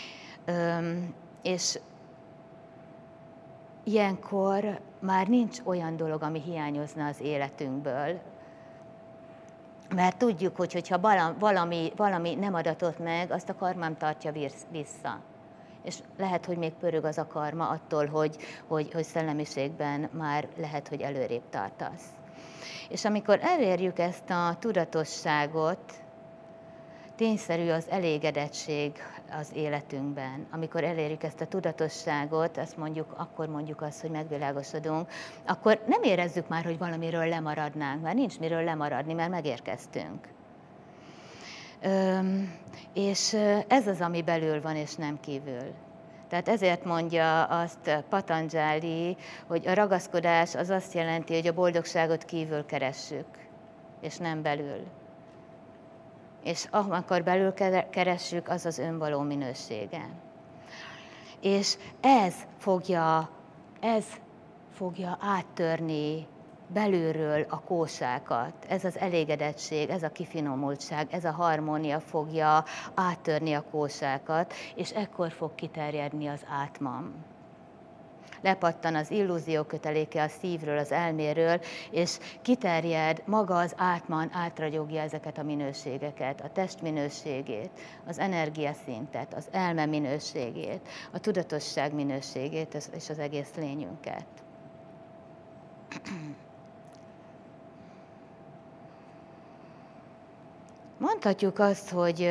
És ilyenkor már nincs olyan dolog, ami hiányozna az életünkből, mert tudjuk, hogy hogyha valami nem adatott meg, azt a karmám tartja vissza. És lehet, hogy még pörög az a karma attól, hogy szellemiségben már lehet, hogy előrébb tartasz. És amikor elérjük ezt a tudatosságot, tényszerű az elégedettség az életünkben. Amikor elérjük ezt a tudatosságot, akkor mondjuk azt, hogy megvilágosodunk, akkor nem érezzük már, hogy valamiről lemaradnánk, mert nincs miről lemaradni, mert megérkeztünk. És ez az, ami belül van, és nem kívül. Tehát ezért mondja azt Patanjali, hogy a ragaszkodás az azt jelenti, hogy a boldogságot kívül keressük, és nem belül. És amikor belül keressük, az az önvaló minősége. És ez fogja áttörni belülről a kósákat. Ez az elégedettség, ez a kifinomultság, ez a harmónia fogja áttörni a kósákat, és ekkor fog kiterjedni az átman. Lepattan az illúzió köteléke a szívről, az elméről, és kiterjed maga az átman, átragyogja ezeket a minőségeket, a test minőségét, az energiaszintet, az elme minőségét, a tudatosság minőségét és az egész lényünket. Mondhatjuk azt, hogy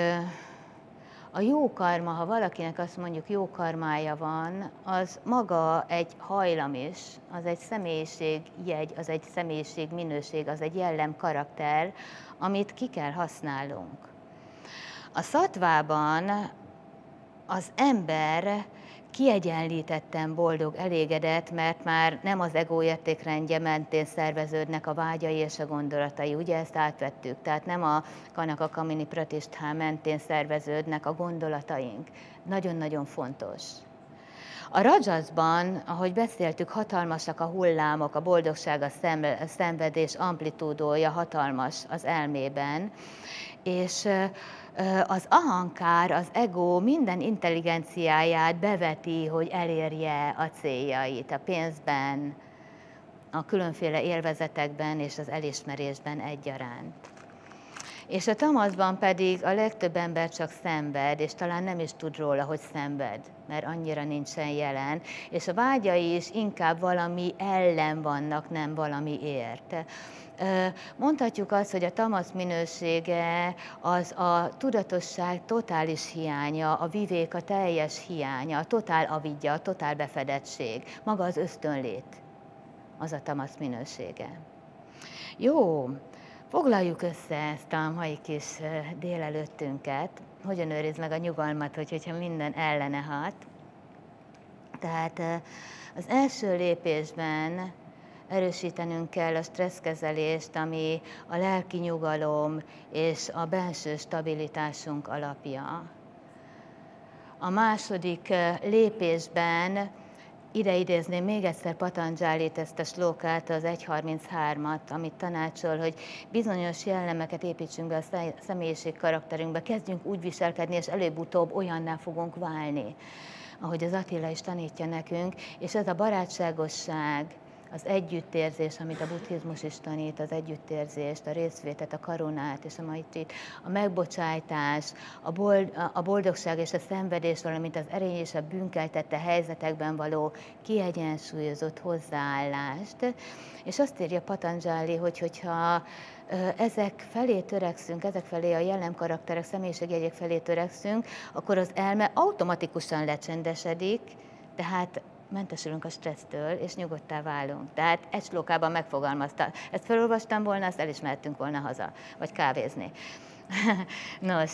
a jó karma, ha valakinek azt mondjuk jó karmája van, az maga egy hajlam is, az egy személyiségjegy, az egy személyiség minőség, az egy jellem karakter, amit ki kell használnunk. A szattvában az ember kiegyenlítetten boldog, elégedett, mert már nem az ego értékrendje mentén szerveződnek a vágyai és a gondolatai. Ugye ezt átvettük, tehát nem a Kanaka Kamini Pratisthá mentén szerveződnek a gondolataink. Nagyon-nagyon fontos. A Rajasban, ahogy beszéltük, hatalmasak a hullámok, a boldogság, a szenvedés amplitúdója hatalmas az elmében, és az ahankár, az ego minden intelligenciáját beveti, hogy elérje a céljait a pénzben, a különféle élvezetekben és az elismerésben egyaránt. És a tamaszban pedig a legtöbb ember csak szenved, és talán nem is tud róla, hogy szenved, mert annyira nincsen jelen, és a vágyai is inkább valami ellen vannak, nem valamiért. Mondhatjuk azt, hogy a tamasz minősége az a tudatosság totális hiánya, a vivék a teljes hiánya, a totál avidya, a totál befedettség, maga az ösztönlét, az a tamasz minősége. Jó, foglaljuk össze ezt a mai kis délelőttünket, hogyan őriz meg a nyugalmat, hogyha minden ellene hat. Tehát az első lépésben erősítenünk kell a stresszkezelést, ami a lelki nyugalom és a belső stabilitásunk alapja. A második lépésben ide idézném még egyszer Patanjalit, ezt a slókát, az 1.33-at, amit tanácsol, hogy bizonyos jellemeket építsünk be a személyiség karakterünkbe, kezdjünk úgy viselkedni, és előbb-utóbb olyanná fogunk válni, ahogy az Attila is tanítja nekünk, és ez a barátságosság, az együttérzés, amit a buddhizmus is tanít, az együttérzést, a részvétet, a karunát és a maitrit, a megbocsájtás, a boldogság és a szenvedés, valamint az erény és a bűnkeltette helyzetekben való kiegyensúlyozott hozzáállást. És azt írja Patanjali, hogyha ezek felé törekszünk, ezek felé a jellemkarakterek, személyiségjegyek felé törekszünk, akkor az elme automatikusan lecsendesedik, tehát mentesülünk a stressztől, és nyugodtá válunk. Tehát egy slókában megfogalmazta. Ezt felolvastam volna, azt el is mehettünk volna haza, vagy kávézni. Nos,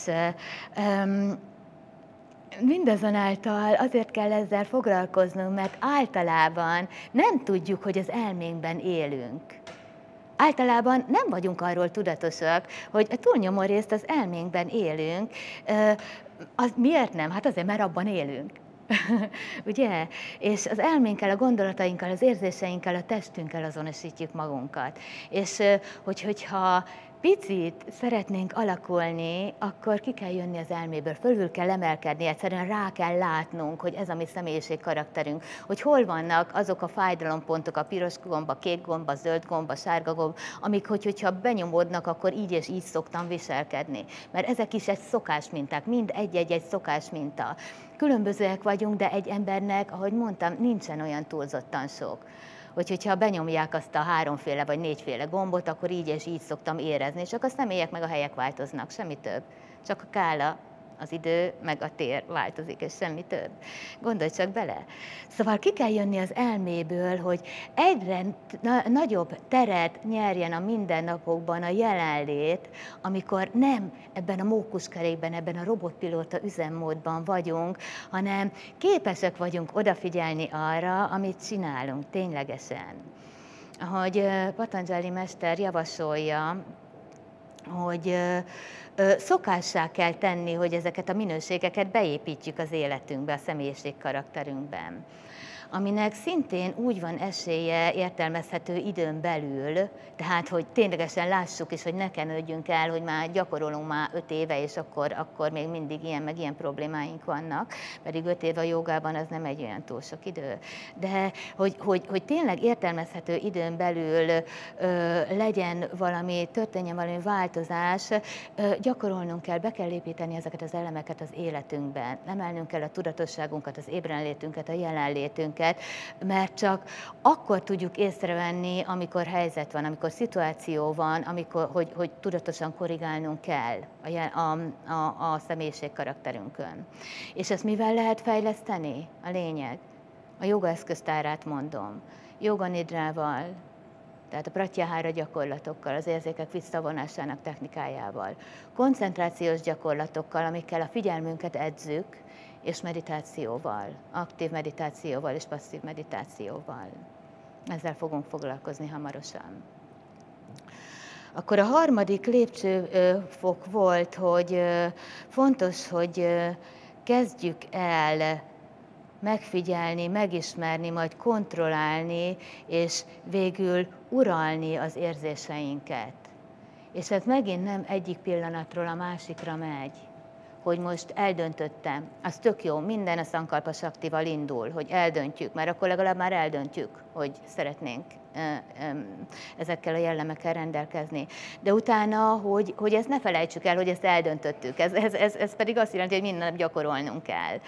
mindazonáltal azért kell ezzel foglalkoznunk, mert általában nem tudjuk, hogy az elménkben élünk. Általában nem vagyunk arról tudatosak, hogy a túlnyomó részt az elménkben élünk. Miért nem? Hát azért, mert abban élünk. Ugye? És az elménkkel, a gondolatainkkal, az érzéseinkkel, a testünkkel azonosítjuk magunkat. És hogyha picit szeretnénk alakulni, akkor ki kell jönni az elméből, fölül kell emelkedni, egyszerűen rá kell látnunk, hogy ez a mi személyiség karakterünk, hogy hol vannak azok a fájdalompontok, a piros gomb, a kék gomb, a zöld gomb, a sárga gomb, amik, hogyha benyomódnak, akkor így és így szoktam viselkedni. Mert ezek is egy szokásminták, mind egy-egy szokásminta. Különbözőek vagyunk, de egy embernek, ahogy mondtam, nincsen olyan túlzottan sok. Hogyha benyomják azt a 3 vagy 4 gombot, akkor így és így szoktam érezni. Csak a személyek meg a helyek változnak, semmi több. Csak a kála Az idő meg a tér változik, és semmi több. Gondolj csak bele. Szóval ki kell jönni az elméből, hogy egyre nagyobb teret nyerjen a mindennapokban a jelenlét, amikor nem ebben a mókuskerékben, ebben a robotpilóta üzemmódban vagyunk, hanem képesek vagyunk odafigyelni arra, amit csinálunk ténylegesen. Ahogy Patanjali mester javasolja, hogy szokássá kell tenni, hogy ezeket a minőségeket beépítjük az életünkbe, a személyiség karakterünkben, aminek szintén úgy van esélye értelmezhető időn belül, tehát hogy ténylegesen lássuk is, hogy ne kenődjünk el, hogy már gyakorolunk már 5 éve, és akkor még mindig ilyen meg ilyen problémáink vannak, pedig 5 év a jogában az nem egy olyan túl sok idő. De hogy tényleg értelmezhető időn belül történjen valami változás, gyakorolnunk kell, be kell építeni ezeket az elemeket az életünkben, emelnünk kell a tudatosságunkat, az ébrenlétünket, a jelenlétünket, mert csak akkor tudjuk észrevenni, amikor helyzet van, amikor szituáció van, hogy tudatosan korrigálnunk kell a személyiség karakterünkön. És ezt mivel lehet fejleszteni? A lényeg. A joga eszköztárát mondom. Joga nidrával, tehát a pratyahara gyakorlatokkal, az érzékek visszavonásának technikájával, koncentrációs gyakorlatokkal, amikkel a figyelmünket edzük, és meditációval, aktív meditációval és passzív meditációval. Ezzel fogunk foglalkozni hamarosan. Akkor a harmadik lépcsőfok volt, hogy fontos, hogy kezdjük el megfigyelni, megismerni, majd kontrollálni, és végül uralni az érzéseinket. És ez megint nem egyik pillanatról a másikra megy, hogy most eldöntöttem, az tök jó, minden a Sankalpa Saktival indul, hogy eldöntjük, mert akkor legalább már eldöntjük, hogy szeretnénk ezekkel a jellemekkel rendelkezni. De utána, hogy ezt ne felejtsük el, hogy ezt eldöntöttük, ez pedig azt jelenti, hogy minden nap gyakorolnunk kell.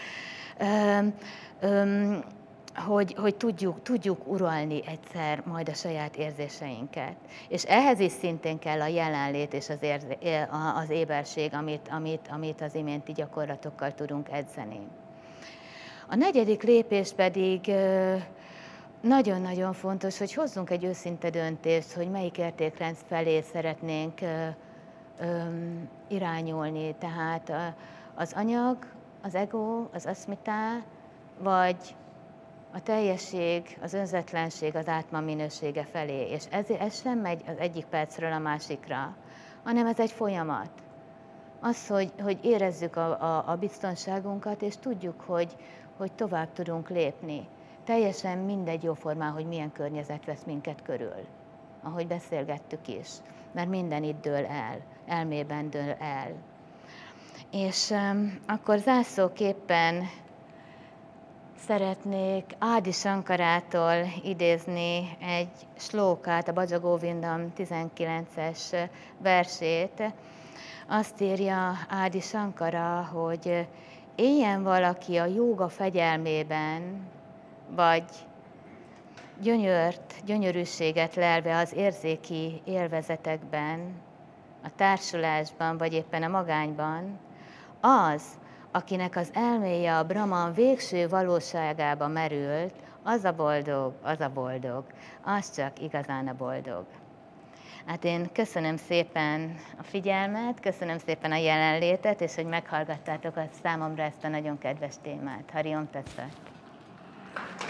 Hogy tudjuk uralni egyszer majd a saját érzéseinket. És ehhez is szintén kell a jelenlét és az éberség, amit az iménti gyakorlatokkal tudunk edzeni. A negyedik lépés pedig nagyon-nagyon fontos, hogy hozzunk egy őszinte döntést, hogy melyik értékrend felé szeretnénk irányulni. Tehát az anyag, az ego, az aszmitá, vagy a teljesség, az önzetlenség, az átma minősége felé. És ez sem megy az egyik percről a másikra, hanem ez egy folyamat. Az, hogy érezzük a biztonságunkat, és tudjuk, hogy tovább tudunk lépni. Teljesen mindegy jóformán, hogy milyen környezet vesz minket körül. Ahogy beszélgettük is. Mert minden itt dől el, elmében dől el. És akkor zászlóképpen szeretnék Adi Sankarától idézni egy slókát, a Bhaja Govindam 19-es versét. Azt írja Adi Sankara, hogy éljen valaki a jóga fegyelmében, vagy gyönyörűséget lelve az érzéki élvezetekben, a társulásban, vagy éppen a magányban, az, akinek az elméje a Brahman végső valóságába merült, az a boldog, az csak igazán a boldog. Hát én köszönöm szépen a figyelmet, köszönöm szépen a jelenlétet, és hogy meghallgattátok számomra ezt a nagyon kedves témát. Hari Om Tat Sat.